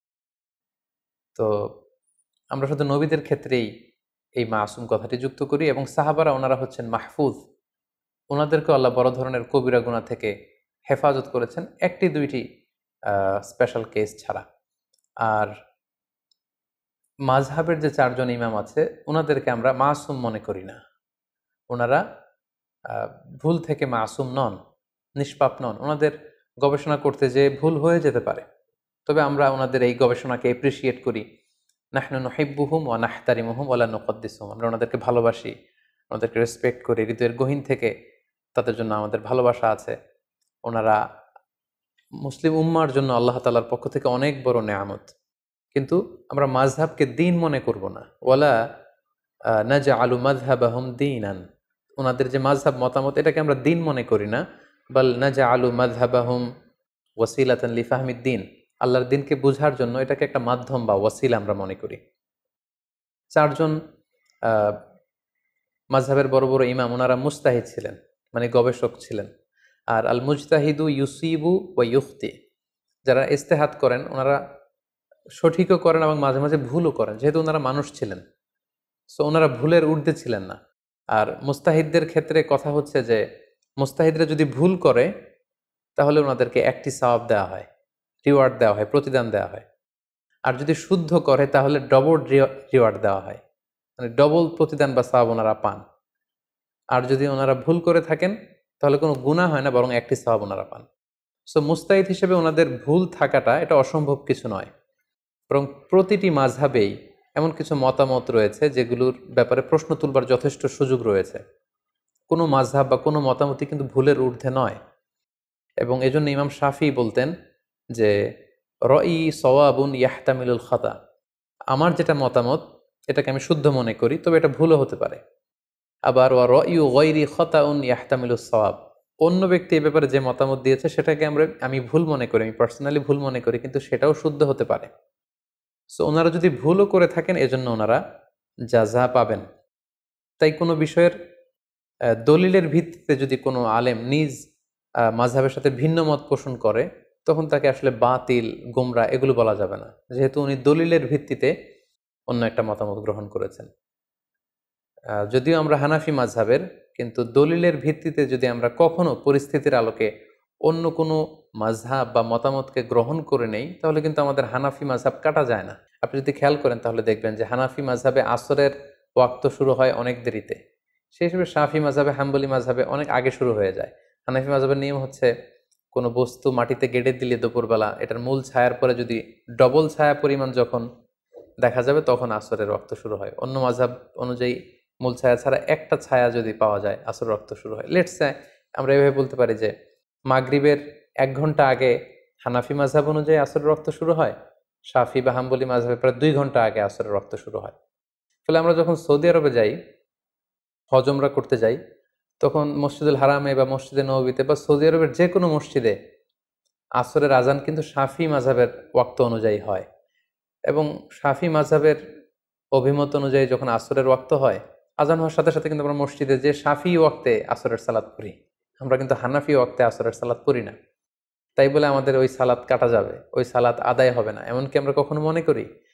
তো আমরা শুধু নবীদের ক্ষেত্রেই এই মাসুম কথাটি যুক্ত করি, এবং সাহাবারা ওনারা হচ্ছেন মাহফুজ, ওনাদেরকে আল্লাহ বড় ধরনের কবিরা গুনাহ থেকে হেফাজত করেছেন, একটি দুইটি স্পেশাল কেস ছাড়া। আর মাযহাবের যে চারজন ইমাম আছে ওনাদেরকে আমরা মাসুম মনে করি না, ওনারা ভুল থেকে মাসুম নন, নিষ্পাপ নন, ওনাদের গবেষণা করতে যে ভুল হয়ে যেতে পারে, তবে আমরা ওনাদের এই গবেষণাকে এপ্রিসিয়েট করি। নাহনু নুহিব্বুহুম ওয়া নাহতারিমুহুম ওয়া লা নুকদ্দিসুহুম, আমরা ওনাদেরকে ভালোবাসি, ওনাদেরকে রেসপেক্ট করি, হৃদয়ের গহীন থেকে তাদের জন্য আমাদের ভালোবাসা আছে। ওনারা মুসলিম উম্মার জন্য আল্লাহ তাআলার পক্ষ থেকে অনেক বড় নেয়ামত, কিন্তু আমরা মাযহাবকে দ্বীন মনে করব না। ওয়ালা নাজআলু মাযহাবাহুম দীনান, ওনাদের যে মাযহাব মতামত এটাকে আমরা দ্বীন মনে করি না, বাল নাজআলু মাযহাবাহুম ওয়াসিলাতান লিফাহমিদ দ্বীন, আল্লাহর দ্বীনকে বোঝার জন্য এটাকে একটা মাধ্যম বা ওয়াসিলা আমরা মনে করি। চারজন আহ মাযহাবের বড় বড় ইমাম, ওনারা মুজতাহিদ ছিলেন, মানে গবেষক ছিলেন। আর আল মুজতাহিদু ইউসিবু ওয়া ইউখতি, যারা ইজতিহাদ করেন ওনারা সঠিকও করেন এবং মাঝে মাঝে ভুলও করেন, যেহেতু ওনারা মানুষ ছিলেন, সো ওনারা ভুলের ঊর্ধ্বে ছিলেন না। আর মুস্তাহিদদের ক্ষেত্রে কথা হচ্ছে যে মুস্তাহিদরা যদি ভুল করে তাহলে ওনাদেরকে একটি সওয়াব দেওয়া হয়, রিওয়ার্ড দেওয়া হয়, প্রতিদান দেওয়া হয়। আর যদি শুদ্ধ করে তাহলে ডবল রিওয়ার্ড দেওয়া হয়, মানে ডবল প্রতিদান বা সওয়াব ওনারা পান। আর যদি ওনারা ভুল করে থাকেন তাহলে কোনো গুনাহ হয় না, বরং একটি সওয়াব ওনারা পান। সো মুস্তাহিদ হিসেবে ওনাদের ভুল থাকাটা এটা অসম্ভব কিছু নয়, বরং প্রতিটি মাযহাবেই এমন কিছু মতামত রয়েছে যেগুলোর ব্যাপারে প্রশ্ন তুলবার যথেষ্ট সুযোগ রয়েছে। কোনো মাযহাব বা কোনো মতামতই কিন্তু ভুলের ঊর্ধ্বে নয়। এবং এজন্য ইমাম শাফি বলতেন যে রই সওয়াবুন ইয়াহতামিলুল খাতা, আমার যেটা মতামত এটাকে আমি শুদ্ধ মনে করি, তবে এটা ভুলও হতে পারে। আবার ওয়া রয়ু গায়রি খাতাউন ইয়াহতামিলুস সওয়াব, অন্য ব্যক্তি এ ব্যাপারে যে মতামত দিয়েছে সেটাকে আমরা আমি ভুল মনে করি, আমি পার্সোনালি ভুল মনে করি, কিন্তু সেটাও শুদ্ধ হতে পারে। সো ওনারা যদি ভুলও করে থাকেন এজন্য ওনারা জাযা পাবেন। তাই কোনো বিষয়ের দলিলের ভিত্তিতে যদি কোনো আলেম নিজ মাযহাবের সাথে ভিন্ন মত পোষণ করে তখন তাকে আসলে বাতিল, গোমরা এগুলো বলা যাবে না, যেহেতু উনি দলিলের ভিত্তিতে অন্য একটা মতামত গ্রহণ করেছেন। যদিও আমরা হানাফি মাযহাবের, কিন্তু দলিলের ভিত্তিতে যদি আমরা কখনো পরিস্থিতির আলোকে অন্য কোনো মাযহাব বা মতামতকে গ্রহণ করে নেই তাহলে কিন্তু আমাদের হানাফি মাযহাব কাটা যায় না। আপনি যদি খেয়াল করেন তাহলে দেখবেন যে হানাফি মাযহাবে আসরের ওয়াক্ত শুরু হয় অনেক দেরিতে, সেই হিসেবে শাফি মাযহাবে, হাম্বলি মাযহাবে অনেক আগে শুরু হয়ে যায়। হানাফি মাযহাবের নিয়ম হচ্ছে কোনো বস্তু মাটিতে গেড়ে দিলে দুপুরবেলা এটার মূল ছায়ার পরে যদি ডবল ছায়া পরিমাণ যখন দেখা যাবে তখন আসরের ওয়াক্ত শুরু হয়। অন্য মাযহাব অনুযায়ী মূল ছায়া ছাড়া একটা ছায়া যদি পাওয়া যায় আসরের ওয়াক্ত শুরু হয়। লেটস সে আমরা এভাবে বলতে পারি যে মাগরিবের এক ঘন্টা আগে হানাফি মাযহাব অনুযায়ী আসরের রক্ত শুরু হয়, শাফি বা হাম্বলি মাযহাবে প্রায় দুই ঘন্টা আগে আসরের রক্ত শুরু হয়। ফলে আমরা যখন সৌদি আরবে যাই, হজ উমরা করতে যাই, তখন মসজিদুল হারামে বা মসজিদে নববীতে বা সৌদি আরবের যে কোনো মসজিদে আসরের আজান কিন্তু শাফি মাযহাবের ওয়াক্ত অনুযায়ী হয়। এবং শাফি মাযহাবের অভিমত অনুযায়ী যখন আসরের ওয়াক্ত হয়, আজান হওয়ার সাথে সাথে কিন্তু আমরা মসজিদে যে শাফি ওয়াক্তে আসরের সালাত পড়ি, আমরা কিন্তু হানাফি ওয়াক্তে আসরের সালাত পড়ি না। তাই বলে আমাদের ওই সালাত কাটা যাবে, ওই সালাত আদায় হবে না, এমনকি আমরা কখনো মনে করি